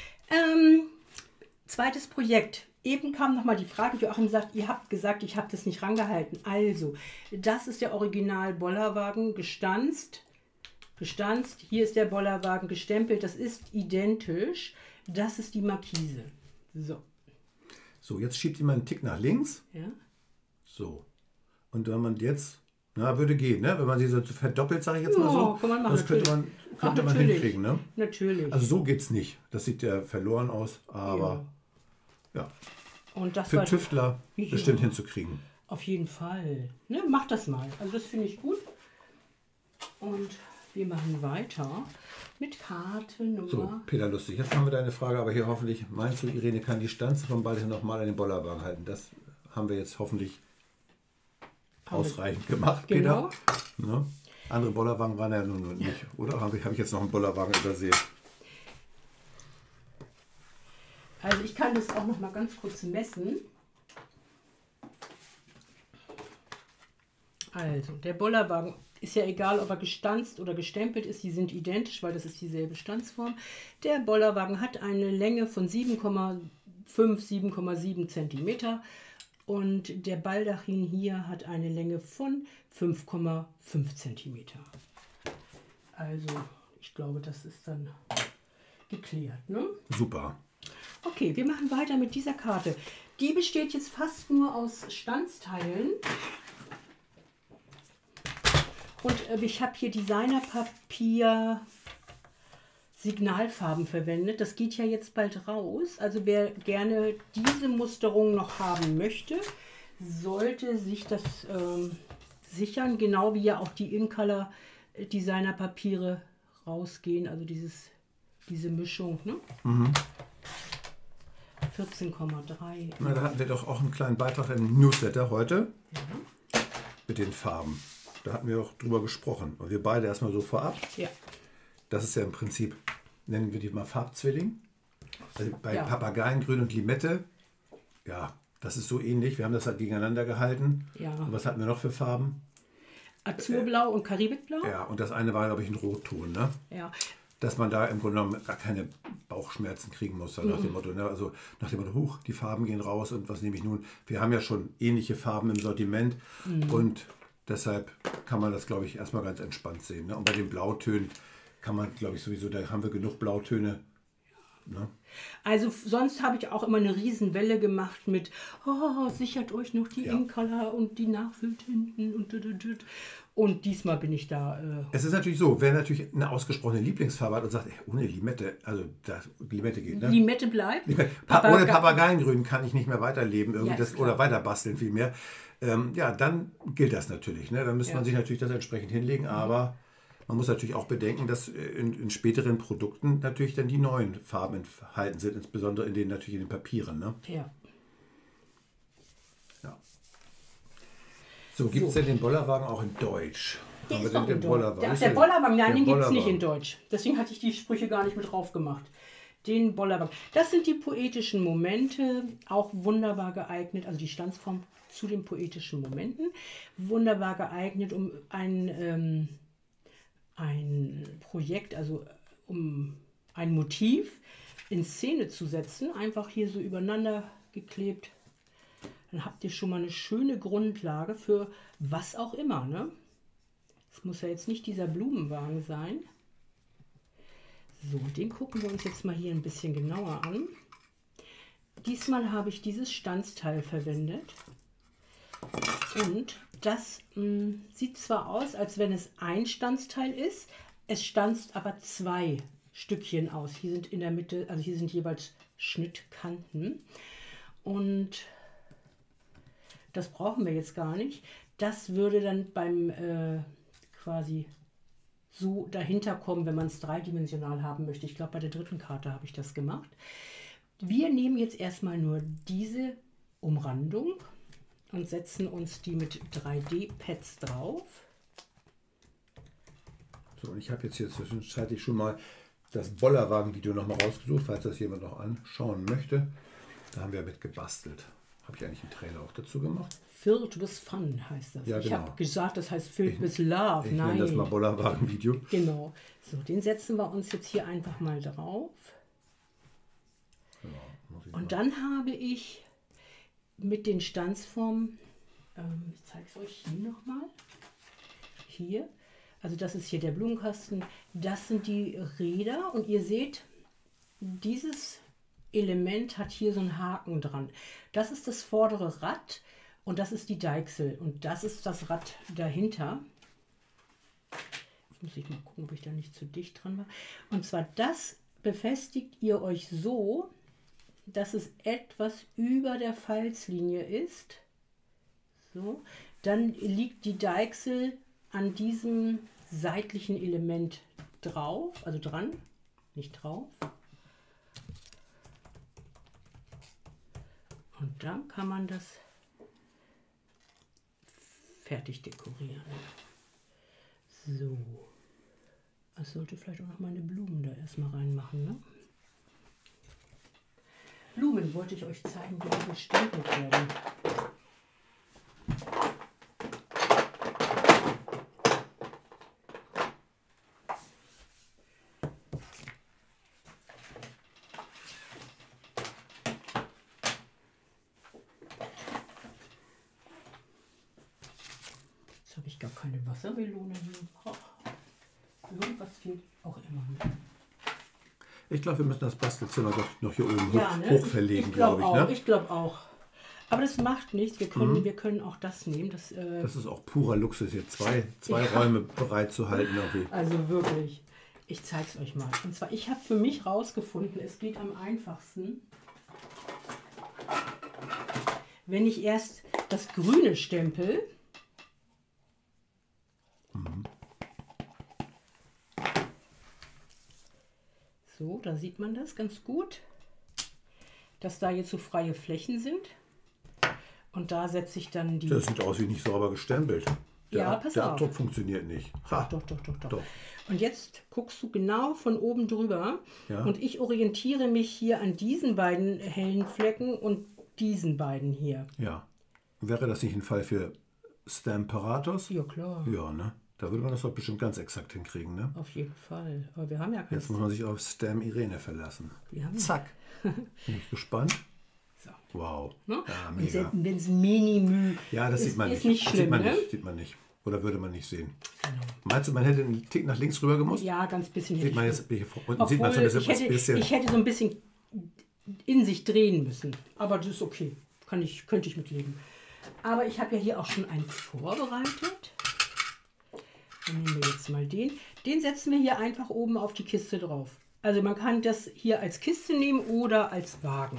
Zweites Projekt. Eben kam nochmal die Frage, Joachim sagt, ihr habt gesagt, ich habe das nicht rangehalten. Also, das ist der Original-Bollerwagen gestanzt. Hier ist der Bollerwagen gestempelt. Das ist identisch. Das ist die Markise. So. So, jetzt schiebt ihr mal einen Tick nach links. Ja. So. Und wenn man jetzt, na, würde gehen, ne? Wenn man sie so verdoppelt, sage ich jetzt mal Ja, so, kann man machen, das könnte man, Ach, könnte man natürlich. hinkriegen, ne? Natürlich. Also so geht's nicht. Das sieht ja verloren aus, aber ja, Und das für war Tüftler Ja. bestimmt hinzukriegen. auf jeden Fall. Ne, macht das mal. Also das finde ich gut. Und Wir machen weiter mit Karte Nummer... So, Peter, lustig. Jetzt haben wir deine Frage, aber hier hoffentlich, meinst du, Irene kann die Stanze vom Ball nochmal an den Bollerwagen halten? Das haben wir jetzt hoffentlich ausreichend gemacht, genau. Peter. Ne? Andere Bollerwagen waren ja nun nicht, oder? Habe ich jetzt noch einen Bollerwagen übersehen? Also ich kann das auch noch mal ganz kurz messen. Also der Bollerwagen ist ja egal, ob er gestanzt oder gestempelt ist, die sind identisch, weil das ist dieselbe Stanzform. Der Bollerwagen hat eine Länge von 7,5, 7,7 cm und der Baldachin hier hat eine Länge von 5,5 cm. Also ich glaube, das ist dann geklärt, ne? Super. Okay, wir machen weiter mit dieser Karte. Die besteht jetzt fast nur aus Stanzteilen. Und ich habe hier Designerpapier Signalfarben verwendet. Das geht ja jetzt bald raus. Also wer gerne diese Musterung noch haben möchte, sollte sich das sichern. Genau wie ja auch die InColor Designerpapiere rausgehen. Also diese Mischung. Ne? Mhm. 14,3. Na, da hatten wir doch auch einen kleinen Beitrag im Newsletter heute mit den Farben. Da hatten wir auch drüber gesprochen. Und wir beide erstmal so vorab. Ja. Das ist ja im Prinzip, nennen wir die mal Farbzwilling. Also bei Papageiengrün und Limette, ja, das ist so ähnlich. Wir haben das halt gegeneinander gehalten. Ja. Und was hatten wir noch für Farben? Azurblau und Karibikblau. Ja, und das eine war, glaube ich, ein Rotton, ne? Ja. Dass man da im Grunde genommen gar keine Bauchschmerzen kriegen muss, nach dem Motto, ne? Also nach dem Motto, huch, die Farben gehen raus und was nehme ich nun? Wir haben ja schon ähnliche Farben im Sortiment und deshalb kann man das, glaube ich, erstmal ganz entspannt sehen. Ne? Und bei den Blautönen kann man, glaube ich, sowieso, da haben wir genug Blautöne. Ne? Also sonst habe ich auch immer eine Riesenwelle gemacht mit, sichert euch noch die InColor und die Nachfülltinten und diesmal bin ich da. Es ist natürlich so, wer natürlich eine ausgesprochene Lieblingsfarbe hat und sagt, ohne Limette, also Limette geht, ne? Limette bleibt. Ohne Papageiengrün kann ich nicht mehr weiterleben irgendwie Ja, oder weiter basteln vielmehr. Ja, dann gilt das natürlich. Ne? Dann müsste man sich natürlich das entsprechend hinlegen, aber man muss natürlich auch bedenken, dass in späteren Produkten natürlich dann die neuen Farben enthalten sind, insbesondere in den Papieren. Ne? Ja. So, gibt es denn den Bollerwagen auch in Deutsch? Der ist den doch in Deutsch. Bollerwagen? Der Bollerwagen, nein, Der den gibt es nicht Bollerwagen. in Deutsch. Deswegen hatte ich die Sprüche gar nicht mit drauf gemacht. Den Bollerwagen. Das sind die poetischen Momente, auch wunderbar geeignet, also die Stanzform zu den poetischen Momenten, wunderbar geeignet, um ein Projekt, also um ein Motiv in Szene zu setzen. Einfach hier so übereinander geklebt. Dann habt ihr schon mal eine schöne Grundlage für was auch immer. Ne? Es muss ja jetzt nicht dieser Blumenwagen sein. So, den gucken wir uns jetzt mal hier ein bisschen genauer an. Diesmal habe ich dieses Stanzteil verwendet. Und das sieht zwar aus, als wenn es ein Stanzteil ist, es stanzt aber zwei Stückchen aus. Hier sind in der Mitte, also hier sind jeweils Schnittkanten. Und das brauchen wir jetzt gar nicht. Das würde dann beim quasi so dahinter kommen, wenn man es dreidimensional haben möchte. Ich glaube, bei der dritten Karte habe ich das gemacht. Wir nehmen jetzt erstmal nur diese Umrandung und setzen uns die mit 3D-Pads drauf. So, und ich habe jetzt hier zwischenzeitlich schon mal das Bollerwagen-Video noch mal rausgesucht, falls das jemand noch anschauen möchte. Da haben wir mit gebastelt. Habe ich eigentlich einen Trailer auch dazu gemacht? Filled with Fun heißt das. Ja, Ich genau. habe gesagt, das heißt Filled with Love. Ich Nein. nenne das mal Bollerwagen-Video. Genau. So, den setzen wir uns jetzt hier einfach mal drauf. Ja, Und dann habe ich mit den Stanzformen, ich zeige es euch hier nochmal, hier, also das ist hier der Blumenkasten, das sind die Räder und ihr seht, dieses Element hat hier so einen Haken dran. Das ist das vordere Rad und das ist die Deichsel und das ist das Rad dahinter. Jetzt muss ich mal gucken, ob ich da nicht zu dicht dran war. Und zwar das befestigt ihr euch so, dass es etwas über der Falzlinie ist. So, dann liegt die Deichsel an diesem seitlichen Element drauf, also dran, nicht drauf. Und dann kann man das fertig dekorieren. So. Ich sollte vielleicht auch noch meine Blumen da erstmal reinmachen. Ne? Blumen wollte ich euch zeigen, wie die gestempelt werden. Jetzt habe ich gar keine Wassermelone hier. Oh. Irgendwas fehlt auch immer. Ich glaube, wir müssen das Bastelzimmer doch noch hier oben Ja, ne? hoch verlegen, glaube ich. Ne? Ich glaube auch. Aber das macht nichts. Wir können auch das nehmen. Das ist auch purer Luxus, hier zwei Räume bereit zu halten. Irgendwie. Also wirklich. Ich zeige es euch mal. Und zwar, ich habe für mich rausgefunden, es geht am einfachsten, wenn ich erst das Grüne stempel. So, da sieht man das ganz gut, dass da jetzt so freie Flächen sind. Und da setze ich dann die... Das sieht aus wie nicht sauber gestempelt. Der Abdruck funktioniert nicht. Ha. Doch. Und jetzt guckst du genau von oben drüber. Ja. Und ich orientiere mich hier an diesen beiden hellen Flecken und diesen beiden hier. Ja. Wäre das nicht ein Fall für Stamparatos? Ja, klar. Ja, ne? Da würde man das doch bestimmt ganz exakt hinkriegen, ne? Auf jeden Fall. Aber wir haben ja Jetzt muss man sich auf Stam Irene verlassen. Zack. Bin ich gespannt. So. Wow. Ne? Ja, mega. Wenn es Mini-Müh ja, das sieht man nicht. Ist nicht schlimm, sieht man nicht. Oder würde man nicht sehen. Genau. Meinst du, man hätte einen Tick nach links rüber gemusst? Ja, ganz bisschen. Sieht man jetzt unten sieht man so ein bisschen. Ich hätte so ein bisschen in sich drehen müssen. Aber das ist okay. Könnte ich mitleben. Aber ich habe ja hier auch schon einen vorbereitet. Dann nehmen wir jetzt mal den. Den setzen wir hier einfach oben auf die Kiste drauf. Also man kann das hier als Kiste nehmen oder als Wagen.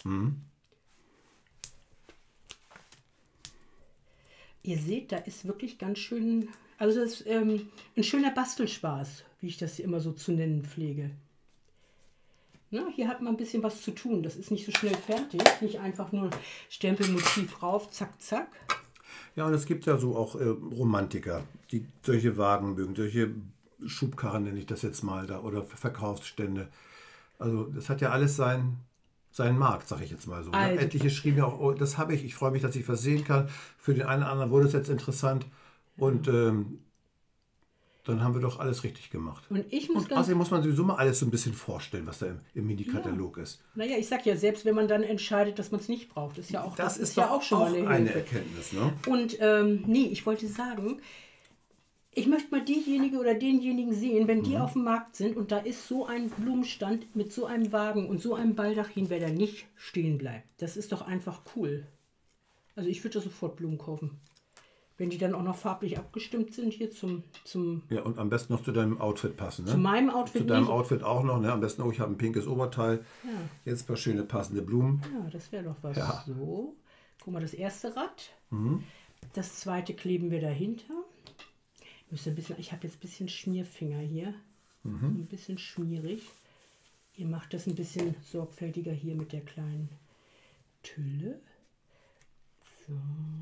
Ihr seht, da ist wirklich ganz schön, also das ist ein schöner Bastelspaß, wie ich das immer so zu nennen pflege. Na, hier hat man ein bisschen was zu tun. Das ist nicht so schnell fertig. Nicht einfach nur Stempelmotiv rauf, zack, zack. Ja, und es gibt ja so auch Romantiker, die solche Wagen mögen, solche Schubkarren nenne ich das jetzt mal da oder Verkaufsstände. Also das hat ja alles seinen Markt, sage ich jetzt mal so. Also, ne? Etliche schrieben ja auch, oh, das habe ich freue mich, dass ich was sehen kann. Für den einen oder anderen wurde es jetzt interessant und dann haben wir doch alles richtig gemacht. Und außerdem muss man sowieso mal alles so ein bisschen vorstellen, was da im Mini-Katalog ist. Naja, ich sag ja, selbst wenn man dann entscheidet, dass man es nicht braucht, ist ja auch, das ist ja doch auch schon mal eine Erkenntnis. Ne? Und nee, ich wollte sagen, ich möchte mal diejenige oder denjenigen sehen, wenn die auf dem Markt sind und da ist so ein Blumenstand mit so einem Wagen und so einem Baldachin, wer da nicht stehen bleibt. Das ist doch einfach cool. Also ich würde da sofort Blumen kaufen. Wenn die dann auch noch farblich abgestimmt sind hier zum ja, und am besten noch zu deinem Outfit passen. Ne? Zu meinem Outfit. Zu deinem Outfit auch noch. Ne? Am besten, ich habe ein pinkes Oberteil. Ja. Jetzt ein paar schöne passende Blumen. Ja, das wäre doch was. Ja. So, guck mal, das erste Rad. Das zweite kleben wir dahinter. Ich habe jetzt ein bisschen Schmierfinger hier. So ein bisschen schmierig. Ihr macht das ein bisschen sorgfältiger hier mit der kleinen Tülle. So.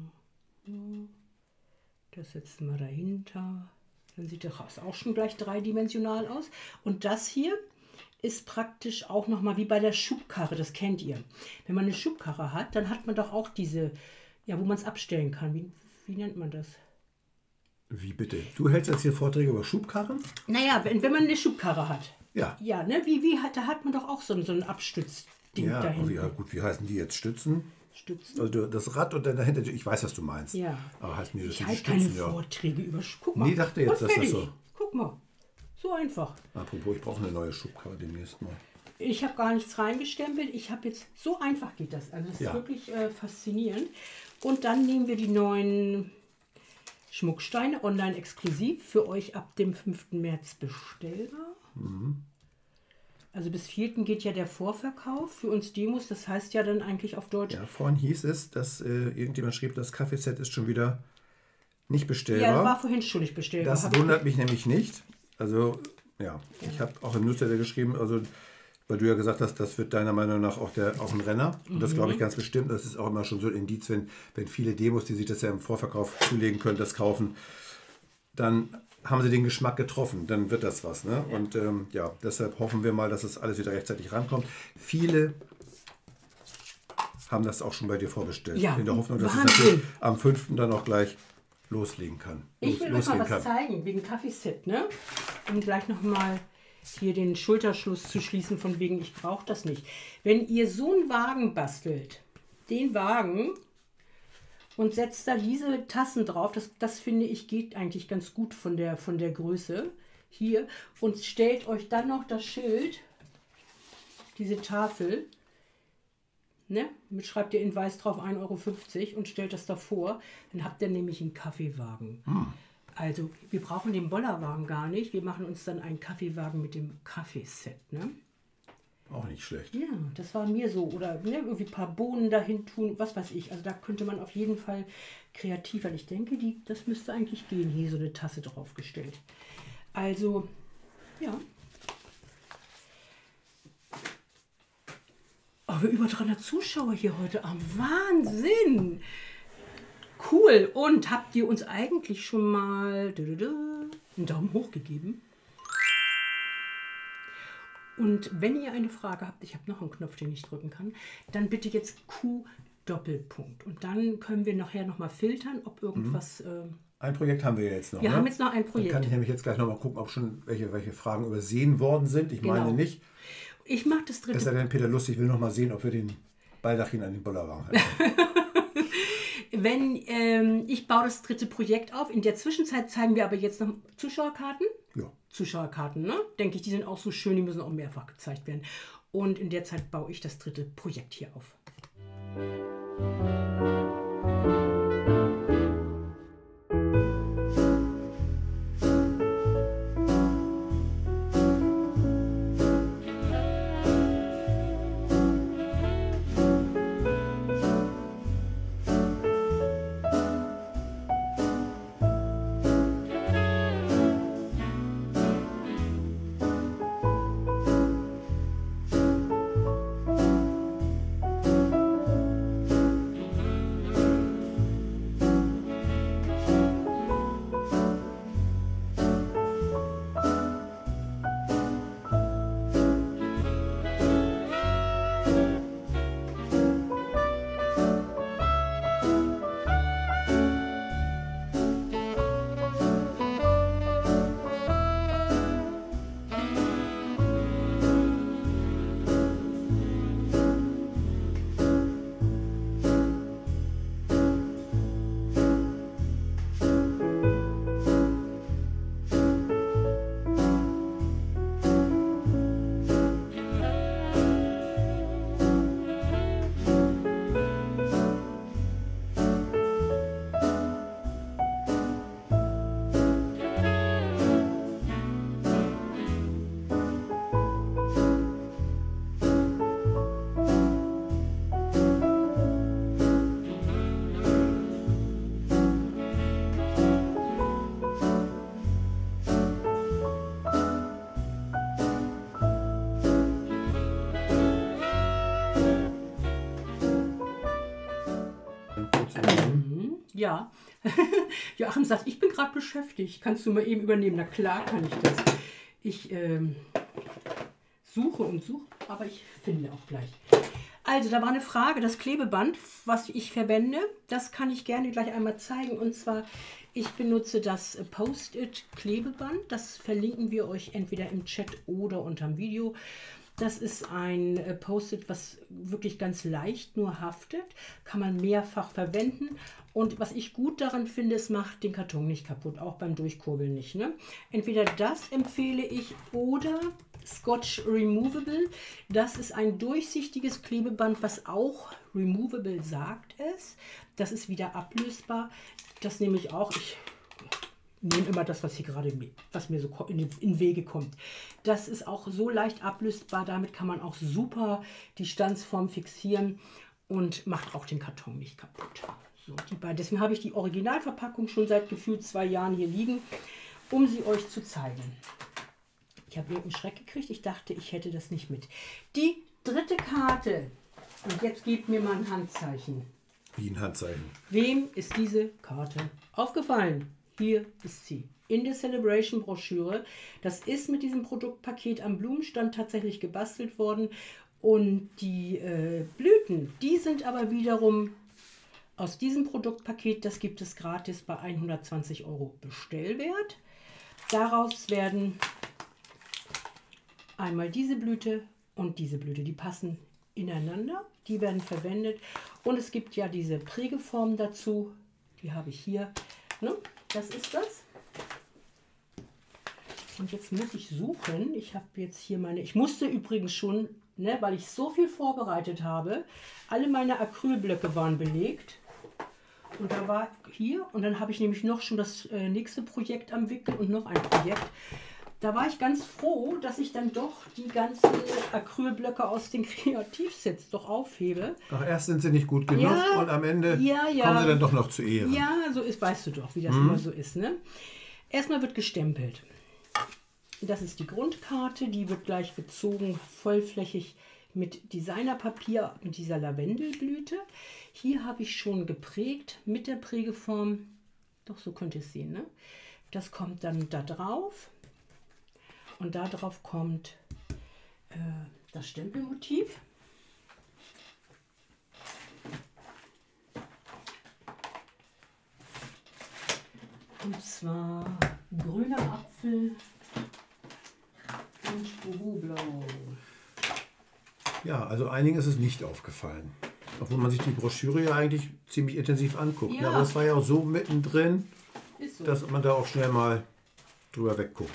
Das setzen wir dahinter. Dann sieht das auch schon gleich dreidimensional aus. Und das hier ist praktisch auch nochmal wie bei der Schubkarre, das kennt ihr. Wenn man eine Schubkarre hat, dann hat man doch auch diese, ja, wo man es abstellen kann. Wie nennt man das? Wie bitte? Du hältst jetzt hier Vorträge über Schubkarren? Naja, wenn man eine Schubkarre hat. Ja. Ja, ne? Da hat man doch auch so ein Abstützding dahinter. Ja, gut, wie heißen die jetzt? Stützen? Stützen. Also das Rad und dann dahinter, ich weiß, was du meinst. Ja. Aber heißen die das Ich halte keine Stützen? Ja. Vorträge über Guck mal. Nee, dachte jetzt, dass das so. Guck mal. So einfach. Apropos, ich brauche eine neue Schubkarre demnächst mal. Ich habe gar nichts reingestempelt. Ich habe jetzt, so einfach geht das. Also das ist wirklich faszinierend. Und dann nehmen wir die neuen Schmucksteine online exklusiv für euch ab dem 5. März bestellbar. Also bis 4. geht ja der Vorverkauf für uns Demos. Das heißt ja dann eigentlich auf Deutsch. Ja, vorhin hieß es, dass irgendjemand schrieb, das Kaffeeset ist schon wieder Nicht bestellbar. Ja, war vorhin schon nicht bestellbar. Das wundert mich nämlich nicht. Also, ja, ich habe auch im Newsletter geschrieben, also, weil du ja gesagt hast, das wird deiner Meinung nach auch ein Renner. Und das glaube ich ganz bestimmt. Das ist auch immer schon so ein Indiz, wenn viele Demos, die sich das ja im Vorverkauf zulegen können, das kaufen, dann haben sie den Geschmack getroffen. Dann wird das was. Ne? Und ja, deshalb hoffen wir mal, dass das alles wieder rechtzeitig rankommt. Viele haben das auch schon bei dir vorbestellt. Ja, in der Hoffnung, dass es Wahnsinn. natürlich am 5. dann auch gleich loslegen kann. Ich will euch mal was zeigen, wegen Kaffeeset, ne? Um gleich nochmal hier den Schulterschluss zu schließen, von wegen, ich brauche das nicht. Wenn ihr so einen Wagen bastelt, den Wagen, und setzt da diese Tassen drauf, das finde ich geht eigentlich ganz gut von der Größe hier, und stellt euch dann noch das Schild, diese Tafel, ne? Mit schreibt ihr in weiß drauf 1,50 € und stellt das davor, dann habt ihr nämlich einen Kaffeewagen. Also wir brauchen den Bollerwagen gar nicht, wir machen uns dann einen Kaffeewagen mit dem Kaffeeset. Ne? Auch nicht schlecht. Ja, das war mir so. Oder ne, irgendwie ein paar Bohnen dahin tun, was weiß ich. Also da könnte man auf jeden Fall kreativ, weil ich denke, das müsste eigentlich gehen, hier so eine Tasse draufgestellt. Also, ja. Oh, wir über 300 Zuschauer hier heute am Wahnsinn! Cool. Und habt ihr uns eigentlich schon mal einen Daumen hoch gegeben? Und wenn ihr eine Frage habt, ich habe noch einen Knopf, den ich drücken kann, dann bitte jetzt Q Doppelpunkt. Und dann können wir nachher nochmal filtern, ob irgendwas... Ein Projekt haben wir ja jetzt noch. Wir haben jetzt noch ein Projekt. Dann kann ich nämlich jetzt gleich nochmal gucken, ob schon welche Fragen übersehen worden sind. Ich meine nicht. Ich mache das dritte. Es sei denn, Peter Lustig will noch mal sehen, ob wir den Baldachin an den Bollerwagen halten. Ich baue das dritte Projekt auf. In der Zwischenzeit zeigen wir aber jetzt noch Zuschauerkarten. Ja. Zuschauerkarten, ne? Denke ich, die sind auch so schön, die müssen auch mehrfach gezeigt werden. Und in der Zeit baue ich das dritte Projekt hier auf. Ja, Joachim sagt, ich bin gerade beschäftigt. Kannst du mal eben übernehmen? Na klar kann ich das. Ich suche und suche, aber ich finde auch gleich. Also, da war eine Frage, das Klebeband, was ich verwende, das kann ich gerne gleich einmal zeigen. Und zwar, ich benutze das Post-it-Klebeband. Das verlinken wir euch entweder im Chat oder unterm Video. Das ist ein Post-it, was wirklich ganz leicht nur haftet. Kann man mehrfach verwenden. Und was ich gut daran finde, es macht den Karton nicht kaputt, auch beim Durchkurbeln nicht. Ne? Entweder das empfehle ich oder Scotch Removable. Das ist ein durchsichtiges Klebeband, was auch Removable sagt es. Das ist wieder ablösbar. Das nehme ich auch. Ich nehme immer das, was hier gerade was mir so in Wege kommt. Das ist auch so leicht ablösbar. Damit kann man auch super die Standsform fixieren und macht auch den Karton nicht kaputt. So, die beiden. Deswegen habe ich die Originalverpackung schon seit gefühlt 2 Jahren hier liegen, um sie euch zu zeigen. Ich habe irgendeinen Schreck gekriegt. Ich dachte, ich hätte das nicht mit. Die dritte Karte. Und jetzt gebt mir mal ein Handzeichen. Wie ein Handzeichen. Wem ist diese Karte aufgefallen? Hier ist sie. In der Celebration-Broschüre. Das ist mit diesem Produktpaket am Blumenstand tatsächlich gebastelt worden. Und die Blüten, die sind aber wiederum aus diesem Produktpaket. Das gibt es gratis bei 120 € Bestellwert. Daraus werden einmal diese Blüte und diese Blüte. Die passen ineinander. Die werden verwendet. Und es gibt ja diese Prägeform dazu. Die habe ich hier. Ne? Das ist das. Und jetzt muss ich suchen. Ich habe jetzt hier meine... Ich musste übrigens schon, ne, weil ich so viel vorbereitet habe, alle meine Acrylblöcke waren belegt. Und da war hier, und dann habe ich nämlich noch schon das nächste Projekt am Wickeln und noch ein Projekt. Da war ich ganz froh, dass ich dann doch die ganzen Acrylblöcke aus den Kreativsets doch aufhebe. Ach, erst sind sie nicht gut genug Ja, und am Ende ja. kommen sie dann doch noch zu Ehren. Ja, so ist, weißt du doch, wie das immer so ist. Ne? Erstmal wird gestempelt. Das ist die Grundkarte, die wird gleich bezogen, vollflächig mit Designerpapier, mit dieser Lavendelblüte. Hier habe ich schon geprägt mit der Prägeform. Doch, so könnt ihr es sehen. Ne? Das kommt dann da drauf. Und da drauf kommt das Stempelmotiv. Und zwar grüner Apfel und Bohoblau. Ja, also einigen ist es nicht aufgefallen. Obwohl man sich die Broschüre ja eigentlich ziemlich intensiv anguckt. Ja. Aber das war ja auch so mittendrin, Ist so. dass man da auch schnell mal drüber wegguckt.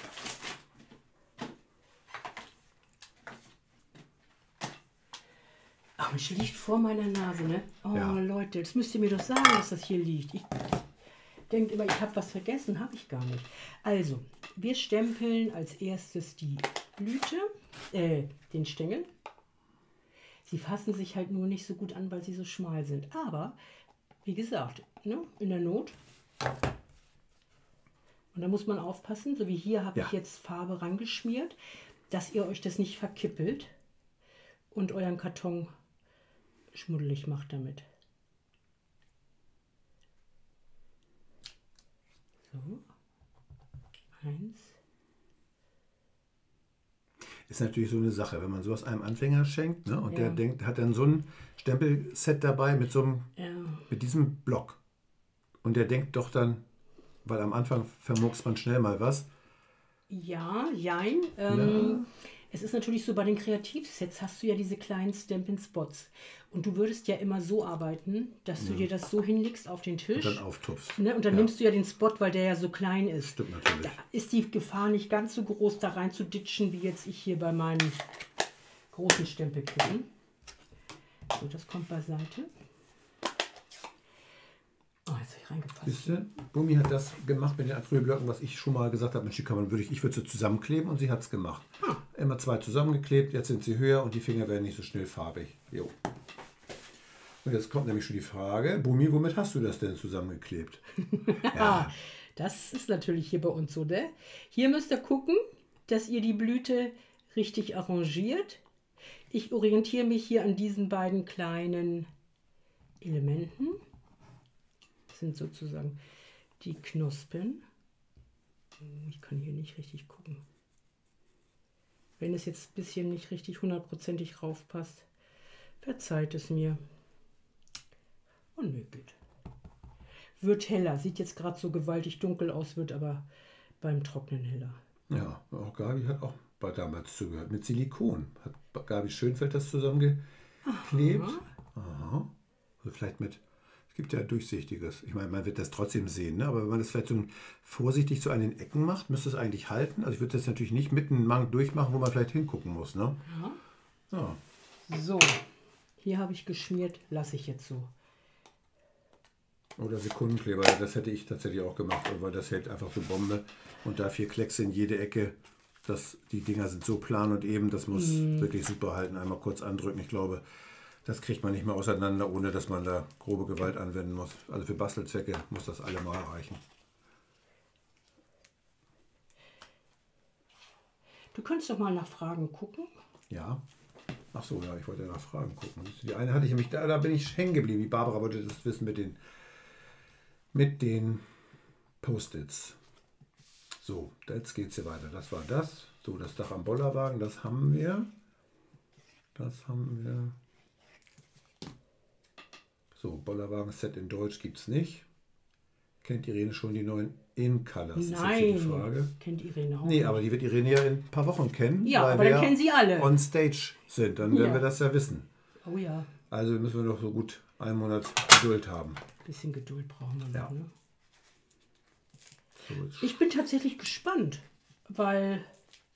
Ach, es liegt vor meiner Nase, ne? Oh Ja. Leute, das müsst ihr mir doch sagen, dass das hier liegt. Ich denke immer, ich habe was vergessen, habe ich gar nicht. Also, wir stempeln als erstes die Blüte, den Stängel. Sie fassen sich halt nur nicht so gut an, weil sie so schmal sind. Aber, wie gesagt, ne, in der Not. Und da muss man aufpassen, so wie hier habe Ja. ich jetzt Farbe rangeschmiert, dass ihr euch das nicht verkippelt und euren Karton schmuddelig macht damit. So. 1. Ist natürlich so eine Sache, wenn man sowas einem Anfänger schenkt, ne, und Ja. der denkt, hat dann so ein Stempelset dabei mit Ja. mit diesem Block. Und der denkt doch dann, weil am Anfang vermurkst man schnell mal was. Ja, jein. Es ist natürlich so, bei den Kreativsets hast du ja diese kleinen Stampin'-Spots. Und du würdest ja immer so arbeiten, dass du dir das so hinlegst auf den Tisch. Und dann auftupfst. Ne? Und dann nimmst du ja den Spot, weil der ja so klein ist. Stimmt natürlich. Da ist die Gefahr nicht ganz so groß, da rein zu ditchen, wie jetzt ich hier bei meinen großen Stempelketten. So, das kommt beiseite. Oh, jetzt habe ich reingefasst. Siehst du, Bumi hat das gemacht mit den Acrylblöcken, was ich schon mal gesagt habe, Mensch, die kann man ich würde sie zusammenkleben, und sie hat es gemacht. Immer 2 zusammengeklebt, jetzt sind sie höher und die Finger werden nicht so schnell farbig. Jo. Und jetzt kommt nämlich schon die Frage, Bumi, womit hast du das denn zusammengeklebt? Ja, Das ist natürlich hier bei uns so, ne? Hier müsst ihr gucken, dass ihr die Blüte richtig arrangiert. Ich orientiere mich hier an diesen beiden kleinen Elementen. Das sind sozusagen die Knospen. Ich kann hier nicht richtig gucken. Wenn es jetzt ein bisschen nicht richtig hundertprozentig raufpasst, verzeiht es mir. Und nö, geht. Wird heller. Sieht jetzt gerade so gewaltig dunkel aus, wird aber beim Trocknen heller. ja, auch Gabi hat auch bei damals zugehört. Mit Silikon hat Gabi Schönfeld das zusammengeklebt. Aha. Also vielleicht mit, es gibt ja durchsichtiges. Ich meine, man wird das trotzdem sehen, ne? Aber wenn man das vielleicht so vorsichtig so an den Ecken macht, müsste es eigentlich halten. Also ich würde das natürlich nicht mitten im Mang durchmachen, wo man vielleicht hingucken muss, ne? Ja. So, hier habe ich geschmiert, lasse ich jetzt so. Oder Sekundenkleber, das hätte ich tatsächlich auch gemacht, weil das hält einfach so Bombe. Und da 4 Kleckse in jede Ecke, die Dinger sind so plan und eben, das muss wirklich super halten. Einmal kurz andrücken, ich glaube, Das kriegt man nicht mehr auseinander, ohne dass man da grobe Gewalt anwenden muss. Also für Bastelzwecke muss das allemal reichen. Du könntest doch mal nach Fragen gucken. Ja. Ach so, ja, ich wollte nach Fragen gucken. Die eine hatte ich nämlich, da bin ich hängen geblieben. Die Barbara wollte das wissen mit den Post-its. So, jetzt geht es hier weiter. Das war das. So, das Dach am Bollerwagen, das haben wir. Das haben wir. So, Bollerwagen-Set in Deutsch gibt es nicht. Kennt Irene schon die neuen In-Colors? Nein, ist jetzt die Frage. kennt Irene auch Nee, nicht. aber die wird Irene ja in ein paar Wochen kennen. Ja, weil aber wir dann kennen sie alle. On Stage sind. Dann werden Ja. wir das ja wissen. Oh ja, Also müssen wir noch so gut einen Monat Geduld haben. ein bisschen Geduld brauchen wir noch. Ja. Ne? So, jetzt Ich bin tatsächlich gespannt, weil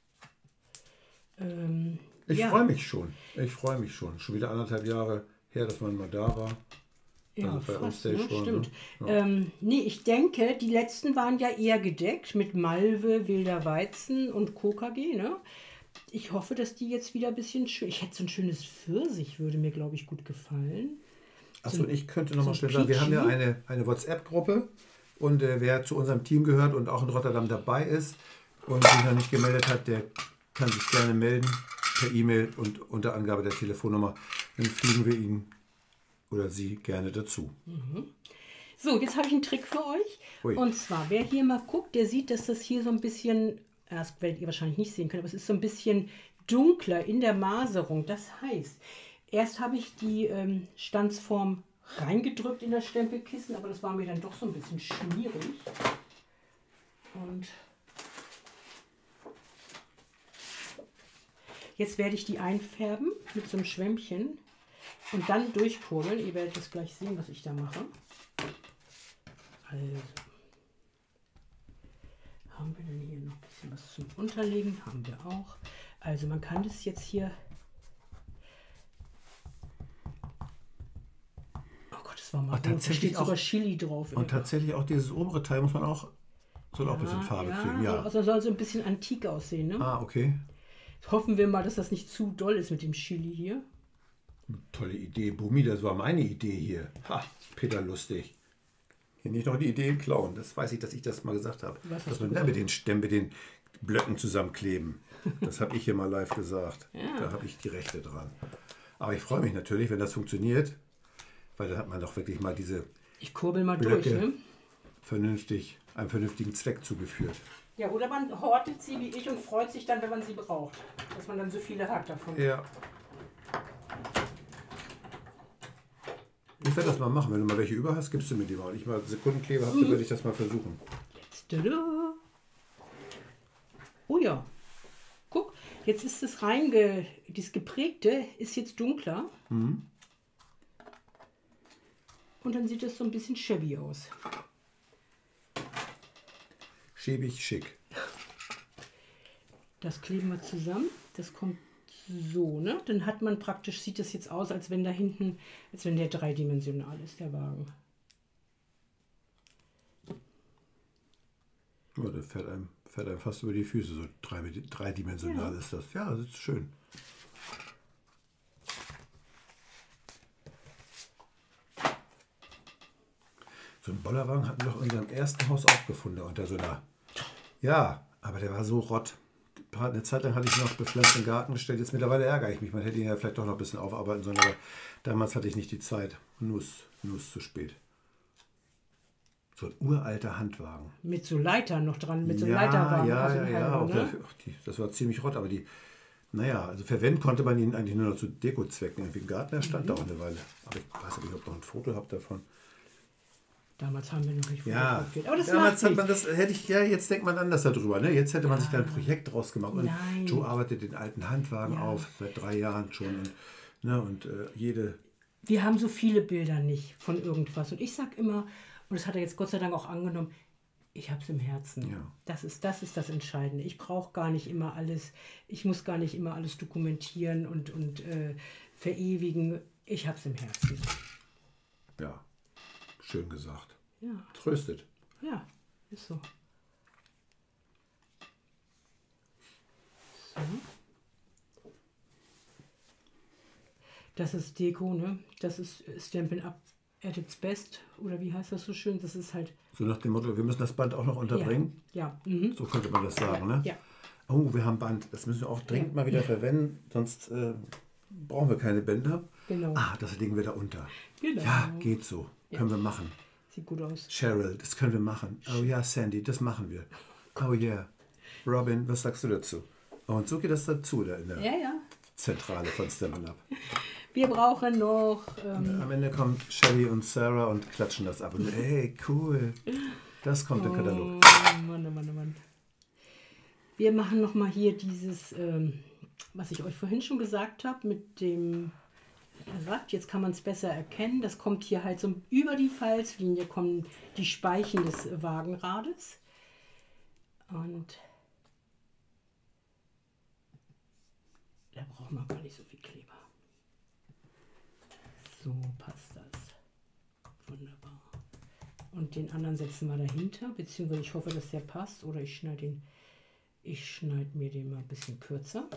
Ich ja. freue mich schon. Ich freue mich schon. Schon wieder 1,5 Jahre her, dass man mal da war. Ja, Also bei fast, Onstage ne? waren, Stimmt. ne? Nee, ich denke, die letzten waren ja eher gedeckt mit Malve, Wilder Weizen und KKG, ne? Ich hoffe, dass die jetzt wieder ein bisschen schön. Ich hätte so ein schönes Pfirsich, würde mir, glaube ich, gut gefallen. Achso, und ich könnte noch mal so schnell sagen, wir haben ja Peachy. eine WhatsApp-Gruppe und wer zu unserem Team gehört und auch in Rotterdam dabei ist und sich noch nicht gemeldet hat, der kann sich gerne melden per E-Mail und unter Angabe der Telefonnummer. Dann fügen wir ihn oder sie gerne dazu. So, jetzt habe ich einen Trick für euch. Ui. Und zwar, wer hier mal guckt, der sieht, dass das hier so ein bisschen, das werdet ihr wahrscheinlich nicht sehen können, aber es ist so ein bisschen dunkler in der Maserung. Das heißt, erst habe ich die Stanzform reingedrückt in das Stempelkissen, aber das war mir dann doch so ein bisschen schwierig. Und jetzt werde ich die einfärben mit so einem Schwämmchen und dann durchkurbeln. Ihr werdet das gleich sehen, was ich da mache. Also, haben wir denn hier noch ein bisschen was zum Unterlegen? Haben wir auch. Also man kann das jetzt hier... Oh Gott, das war mal Ach, gut. Da tatsächlich steht sogar auch- Chili drauf. Und tatsächlich auch dieses obere Teil muss man auch, soll auch ein bisschen Farbe kriegen. Ja. Also soll so ein bisschen antik aussehen. Ne? Ah, okay. Hoffen wir mal, dass das nicht zu doll ist mit dem Chili hier. Tolle Idee, Bumi, das war meine Idee hier. Ha, Peter Lustig. Hier nicht noch die Ideen klauen. Das weiß ich, dass ich das mal gesagt habe. Was hast Dass du man dann mit den Stämmen, mit den Blöcken zusammenkleben. Das habe ich hier mal live gesagt. Ja. Da habe ich die Rechte dran. Aber ich freue mich natürlich, wenn das funktioniert, weil dann hat man doch wirklich mal diese Ich kurbel mal Blöcke durch. Ne? einem vernünftigen Zweck zugeführt. Ja, oder man hortet sie wie ich und freut sich dann, wenn man sie braucht. Dass man dann so viele hat davon. Ja. Ich werde das mal machen. Wenn du mal welche über hast, gibst du mir die mal. Und ich mal Sekundenkleber habe, dann werde ich das mal versuchen. Tada. Oh ja. Guck, jetzt ist das dieses geprägte ist jetzt dunkler. Und dann sieht das so ein bisschen shabby aus. Schäbig schick. Das kleben wir zusammen. Das kommt so, ne? Dann hat man praktisch, sieht das jetzt aus, als wenn da hinten, als wenn der dreidimensional ist, der Wagen. Ja, der fährt einem fast über die Füße. So dreidimensional ist das. Ja, das ist schön. So einen Bollerwagen hatten wir doch in unserem ersten Haus auch gefunden. Unter so einer. Ja, aber der war so rott. Eine Zeit lang hatte ich ihn noch bepflanzt im Garten gestellt. Jetzt mittlerweile ärgere ich mich. Man hätte ihn ja vielleicht doch noch ein bisschen aufarbeiten sollen. Aber damals hatte ich nicht die Zeit. Nur ist zu spät. So ein uralter Handwagen. Mit so Leitern noch dran, mit so Leiterwagen. Ja, also ja, ja. halber, Auch ne? das war ziemlich rott, aber naja, also verwenden konnte man ihn eigentlich nur noch zu Dekozwecken. Irgendwie im Garten, der stand da auch eine Weile. Aber ich weiß nicht, ob ich noch ein Foto habe davon. Damals haben wir noch nicht Ja, fotografiert. Aber das damals macht hat man nichts. das, jetzt denkt man anders darüber. Ne? Jetzt hätte man sich da ein Projekt draus gemacht. Und Nein. Joe arbeitet den alten Handwagen Ja. auf, seit 3 Jahren schon. Und jede. Wir haben so viele Bilder nicht von irgendwas. Und ich sag immer, und das hat er jetzt Gott sei Dank auch angenommen, ich habe es im Herzen. Ja. Das ist das Entscheidende. Ich brauche gar nicht immer alles, ich muss gar nicht immer alles dokumentieren und verewigen. Ich habe es im Herzen. Ja, schön gesagt. Ja, Tröstet. ja, ist so. So. Das ist Deko, ne? Das ist Stampin' Up at its best. Oder wie heißt das so schön? Das ist halt... So nach dem Motto, wir müssen das Band auch noch unterbringen. Ja. So könnte man das sagen, ne? Ja. Oh, wir haben Band. Das müssen wir auch dringend mal wieder verwenden, sonst brauchen wir keine Bänder. Genau. Ah, das legen wir da unter. Genau. Ja, geht so. Können wir machen. Sieht gut aus. Cheryl, das können wir machen. Oh ja, Sandy, das machen wir. Oh yeah. Robin, was sagst du dazu? Oh, und so geht das dazu da in der Ja. Zentrale von Stampin' Up. Wir brauchen noch... Am Ende kommen Shelly und Sarah und klatschen das ab. Und hey, cool. Das kommt im Katalog. Mann. Wir machen noch mal hier dieses, was ich euch vorhin schon gesagt habe, mit dem Rad. Jetzt kann man es besser erkennen. Das kommt hier halt so über die Falzlinie, kommen die Speichen des Wagenrades. Und da braucht man gar nicht so viel Kleber. So passt das. Wunderbar. Und den anderen setzen wir dahinter, beziehungsweise ich hoffe, dass der passt. Oder ich schneide mir den mal ein bisschen kürzer.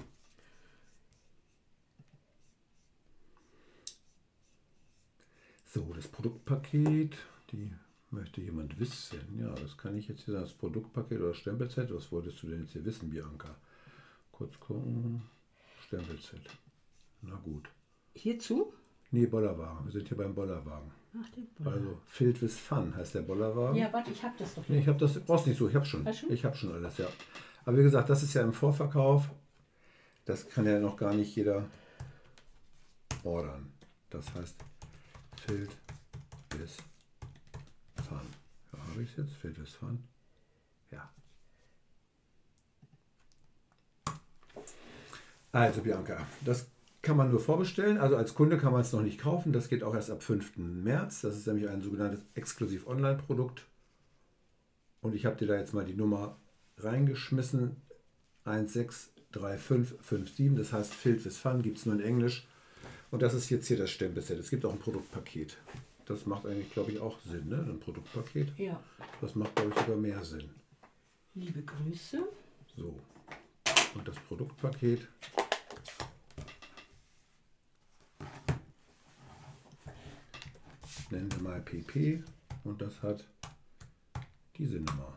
So, das Produktpaket, die möchte jemand wissen. Ja, das kann ich jetzt hier sagen. Das Produktpaket oder Stempelset. Was wolltest du denn jetzt hier wissen, Bianca? Kurz gucken. Stempelset. Na gut. Hierzu? Nee, Bollerwagen. Wir sind hier beim Bollerwagen. Ach, der Boller. Also, Filled with Fun heißt der Bollerwagen. Ja, warte, ich habe das doch. Nee, ich habe das, brauchst nicht so, ich habe schon. Hast du? Ich habe schon alles, ja. Aber wie gesagt, das ist ja im Vorverkauf. Das kann ja noch gar nicht jeder ordern. Das heißt, Filled with Fun. Ja, habe ich es jetzt? Filled with Fun. Ja. Also Bianca, das kann man nur vorbestellen. Also als Kunde kann man es noch nicht kaufen. Das geht auch erst ab 5. März. Das ist nämlich ein sogenanntes Exklusiv-Online-Produkt. Und ich habe dir da jetzt mal die Nummer reingeschmissen. 163557. Das heißt Filled with Fun. Gibt es nur in Englisch. Und das ist jetzt hier das Stempelset. Es gibt auch ein Produktpaket. Das macht eigentlich, glaube ich, auch Sinn, ne? Ein Produktpaket. Ja. Das macht, glaube ich, sogar mehr Sinn. Liebe Grüße. So. Und das Produktpaket. Nennen wir mal PP. Und das hat diese Nummer.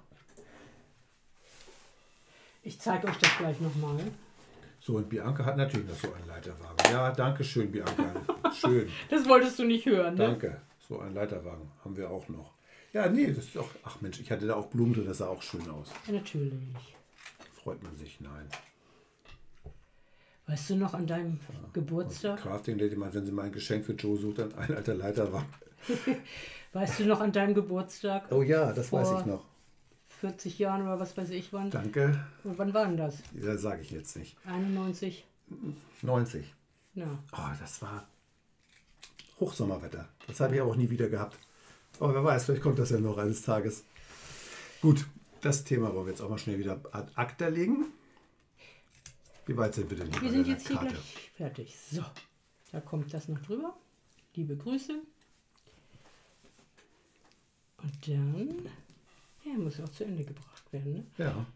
Ich zeige euch das gleich nochmal. So, und Bianca hat natürlich noch so einen Leiterwagen. Ja, danke schön, Bianca. Schön. Das wolltest du nicht hören, ne? Danke. So einen Leiterwagen haben wir auch noch. Ja, nee, das ist doch... Ach Mensch, ich hatte da auch Blumen drin, das sah auch schön aus. Ja, natürlich. Freut man sich? Nein. Weißt du noch an deinem Geburtstag? Crafting Lady meint, wenn sie mal ein Geschenk für Joe sucht, dann ein alter Leiterwagen. Weißt du noch an deinem Geburtstag? Oh ja, das weiß ich noch. 40 Jahren oder was weiß ich wann. Danke. Und wann war denn das? Das sage ich jetzt nicht. 91? 90. Ja. Oh, das war Hochsommerwetter. Das habe ich aber auch nie wieder gehabt. Aber wer weiß, vielleicht kommt das ja noch eines Tages. Gut, das Thema wollen wir jetzt auch mal schnell wieder ad acta legen. Wie weit sind wir denn hier Wir bei sind der jetzt hier Karte? gleich fertig. So, da kommt das noch drüber. Liebe Grüße. Und dann, ja, muss auch zu Ende gebracht werden. Ne? Ja.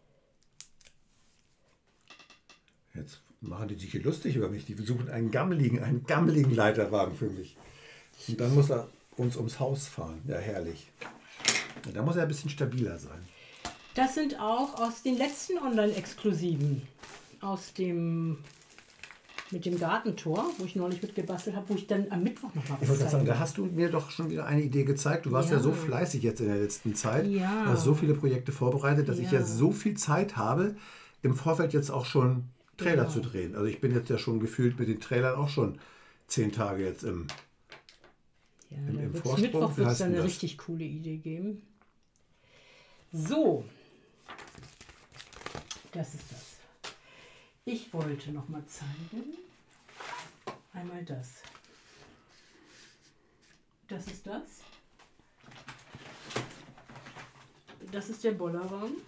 Jetzt machen die sich hier lustig über mich. Die suchen einen gammeligen Leiterwagen für mich. Und dann muss er uns ums Haus fahren. Ja, herrlich. Und da muss er ein bisschen stabiler sein. Das sind auch aus den letzten Online-Exklusiven. Aus dem, mit dem Gartentor, wo ich neulich mitgebastelt habe, wo ich dann am Mittwoch noch mal Ich wollte was sagen, zeige. da hast du mir doch schon wieder eine Idee gezeigt. Du warst ja Ja. so fleißig jetzt in der letzten Zeit. Ja. Du hast so viele Projekte vorbereitet, dass ich Ja. ja so viel Zeit habe, im Vorfeld jetzt auch schon Trailer Ja. zu drehen. Also ich bin jetzt ja schon gefühlt mit den Trailern auch schon 10 Tage jetzt im... Ja, im da wird's Vorsprung. Mittwoch Wie wird es heißt dann denn eine das? richtig coole Idee geben. So, das ist das. Ich wollte noch mal zeigen. Einmal das. Das ist das. Das ist der Bollerwagen.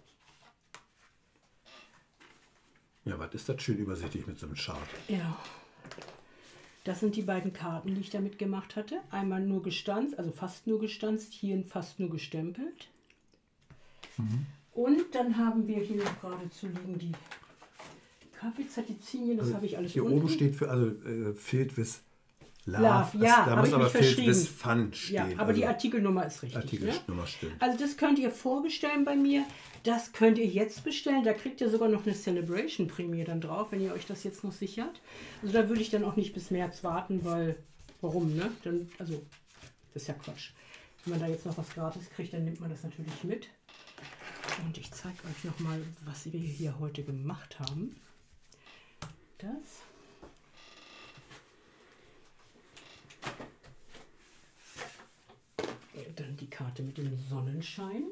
Ja, was ist das schön übersichtlich mit so einem Chart? Ja. Das sind die beiden Karten, die ich damit gemacht hatte. Einmal nur gestanzt, also fast nur gestanzt, hier fast nur gestempelt. Und dann haben wir hier noch geradezu liegen die Kaffeezeit, die Zinien, das habe ich alles Hier unten. oben steht für, also Filled with Love. Love, ja, da habe muss ich aber mich Filled verschrieben. with Fun stehen. Ja, aber also die Artikelnummer ist richtig. Artikelnummer stimmt. Also das könnt ihr vorbestellen bei mir. Das könnt ihr jetzt bestellen. Da kriegt ihr sogar noch eine Celebration-Prämie dann drauf, wenn ihr euch das jetzt noch sichert. Also da würde ich dann auch nicht bis März warten, weil, warum, ne? Dann, also, das ist ja Quatsch. Wenn man da jetzt noch was gratis kriegt, dann nimmt man das natürlich mit. Und ich zeige euch nochmal, was wir hier heute gemacht haben. Das. Dann die Karte mit dem Sonnenschein.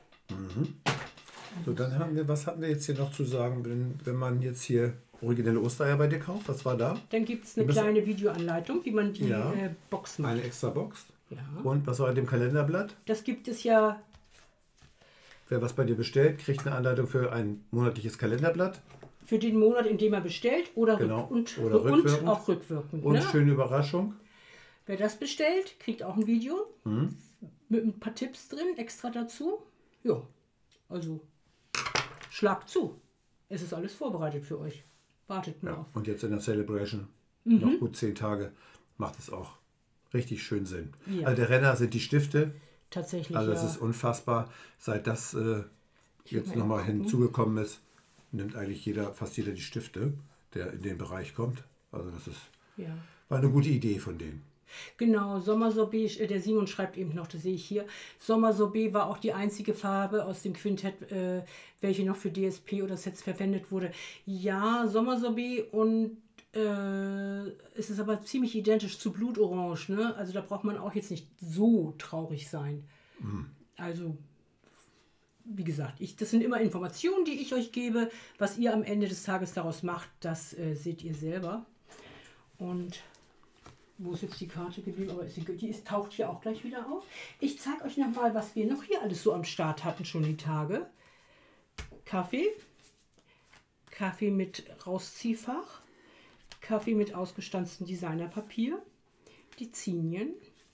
So, dann haben wir, was hatten wir jetzt hier noch zu sagen, wenn man jetzt hier originelle Ostereier bei dir kauft? Was war da? Dann gibt es eine kleine Videoanleitung, wie man die Box macht. Eine extra Box. Ja. Und was war in dem Kalenderblatt? Das gibt es ja. Wer was bei dir bestellt, kriegt eine Anleitung für ein monatliches Kalenderblatt. Für den Monat, in dem er bestellt oder, Genau. und Rückwirkend. auch rückwirkend. Und Ne? schöne Überraschung. Wer das bestellt, kriegt auch ein Video mit ein paar Tipps drin, extra dazu. Ja, also schlagt zu. Es ist alles vorbereitet für euch. Wartet nur auf. Und jetzt in der Celebration noch gut 10 Tage macht es auch richtig schön Sinn. Ja. Also der Renner sind die Stifte. Tatsächlich. Also ja. es ist unfassbar. Seit das jetzt mal nochmal gucken. hinzugekommen ist, nimmt eigentlich fast jeder die Stifte, der in den Bereich kommt. Also das Ja. war eine gute Idee von denen. Genau, Sommersorbet, der Simon schreibt eben noch, das sehe ich hier. Sommersorbet war auch die einzige Farbe aus dem Quintett, welche noch für DSP oder Sets verwendet wurde. Ja, Sommersorbet und es ist aber ziemlich identisch zu Blutorange, ne? Also da braucht man auch jetzt nicht so traurig sein. Also, wie gesagt, das sind immer Informationen, die ich euch gebe. Was ihr am Ende des Tages daraus macht, das seht ihr selber. Und wo ist jetzt die Karte geblieben? Aber taucht hier auch gleich wieder auf. Ich zeige euch nochmal, was wir noch hier alles so am Start hatten, schon die Tage. Kaffee. Kaffee mit Rausziehfach. Kaffee mit ausgestanztem Designerpapier. Die Zinien.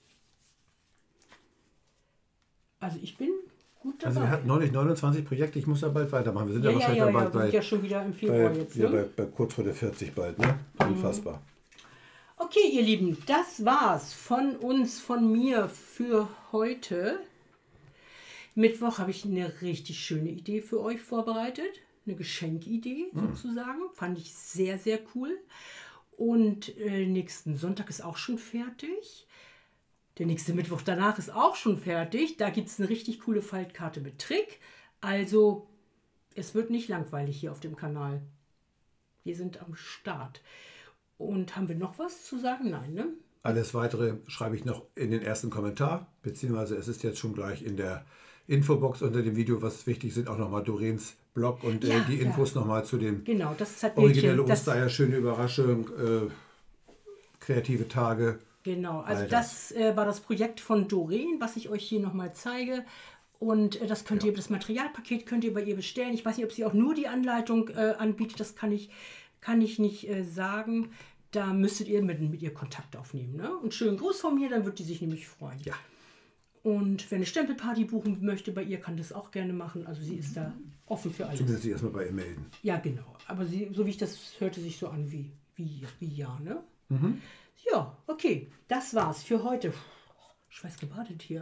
Also ich bin gut dabei. Also wir hatten neulich 29 Projekte, ich muss da bald weitermachen. Wir sind ja, ja wahrscheinlich ja, dann wir bald sind ja schon wieder im Februar jetzt. Ne? bei kurz vor der 40 bald, ne? Unfassbar. Okay, ihr Lieben, das war's von uns, von mir für heute. Mittwoch habe ich eine richtig schöne Idee für euch vorbereitet. Eine Geschenkidee sozusagen. Fand ich sehr, sehr cool. Und nächsten Sonntag ist auch schon fertig. Der nächste Mittwoch danach ist auch schon fertig. Da gibt es eine richtig coole Faltkarte mit Trick. Also, es wird nicht langweilig hier auf dem Kanal. Wir sind am Start. Und haben wir noch was zu sagen? Nein, ne? Alles Weitere schreibe ich noch in den ersten Kommentar, beziehungsweise es ist jetzt schon gleich in der Infobox unter dem Video, was wichtig sind, auch nochmal Doreens Blog und die Infos nochmal zu dem Genau, das ist halt originelle Ostereier, schöne Überraschung, kreative Tage. Genau, also all das war das Projekt von Doreen, was ich euch hier nochmal zeige. Und das könnt ihr, das Materialpaket könnt ihr bei ihr bestellen. Ich weiß nicht, ob sie auch nur die Anleitung anbietet, das kann ich nicht sagen. Da müsstet ihr mit ihr Kontakt aufnehmen. Ne? Und schönen Gruß von mir, dann wird die sich nämlich freuen. Ja. Und wer eine Stempelparty buchen möchte bei ihr, kann das auch gerne machen. Also sie ist da offen für alles. Zumindest sich erstmal bei ihr melden. Ja, genau. Aber so wie ich das hörte sich so an wie ja, ne? Ja, okay. Das war's für heute. Schweißgebadet hier.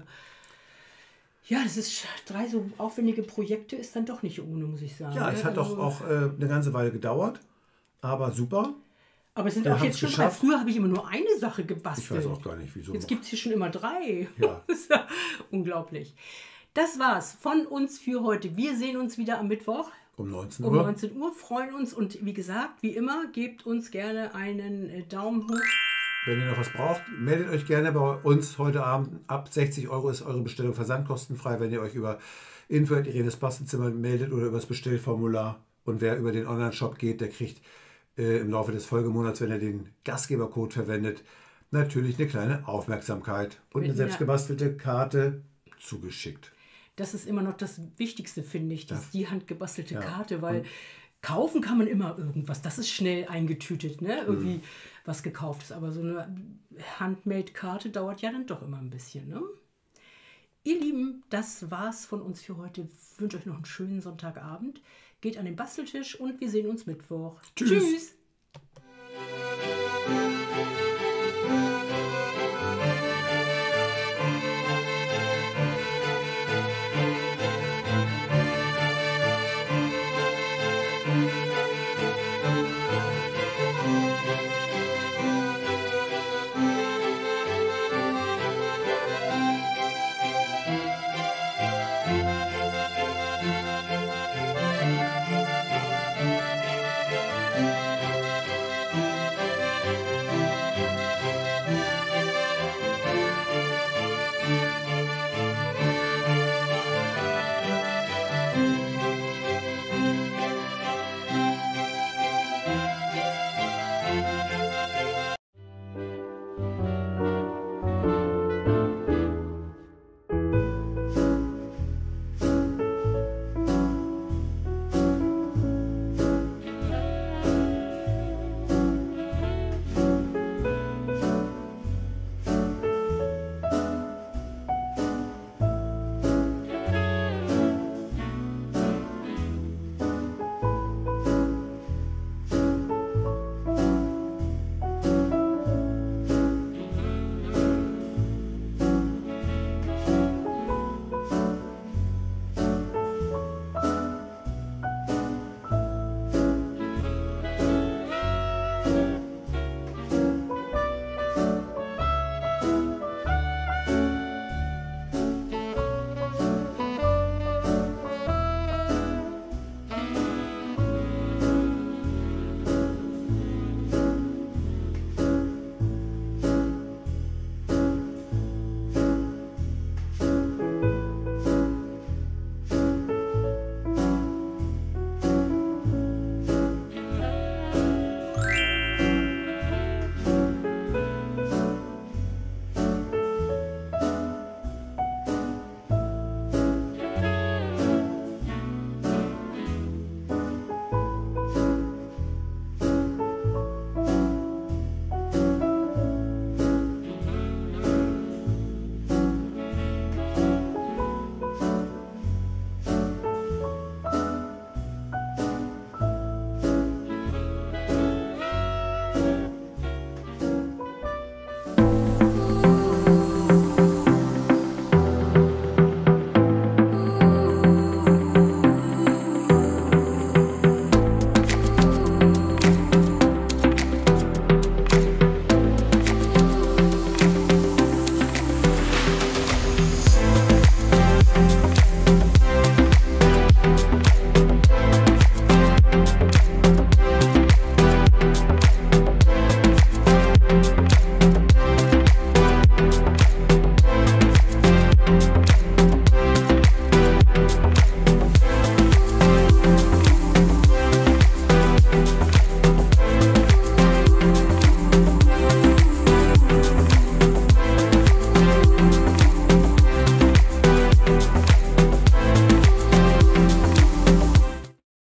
Ja, das ist 3 so aufwendige Projekte, ist dann doch nicht ohne, muss ich sagen. Ja, es hat doch auch eine ganze Weile gedauert, aber super. Aber es sind Wir auch jetzt haben's schon, geschafft. Früher habe ich immer nur eine Sache gebastelt. Ich weiß auch gar nicht, wieso. Jetzt gibt es hier schon immer 3. Ja. Das ist ja unglaublich. Das war's von uns für heute. Wir sehen uns wieder am Mittwoch Um 19 um Uhr. 19 Uhr. Freuen uns und wie gesagt, wie immer, gebt uns gerne einen Daumen hoch. Wenn ihr noch was braucht, meldet euch gerne bei uns heute Abend. Ab 60 € ist eure Bestellung versandkostenfrei, wenn ihr euch über info@irenes Bastelzimmer meldet oder über das Bestellformular. Und wer über den Online-Shop geht, der kriegt im Laufe des Folgemonats, wenn er den Gastgebercode verwendet, natürlich eine kleine Aufmerksamkeit und eine Mit selbstgebastelte Karte zugeschickt. Das ist immer noch das Wichtigste, finde ich, die handgebastelte Ja. Karte, weil kaufen kann man immer irgendwas. Das ist schnell eingetütet, ne? Irgendwie was gekauft ist. Aber so eine Handmade-Karte dauert ja dann doch immer ein bisschen, ne? Ihr Lieben, das war's von uns für heute. Ich wünsche euch noch einen schönen Sonntagabend. Geht an den Basteltisch und wir sehen uns Mittwoch. Tschüss. Tschüss.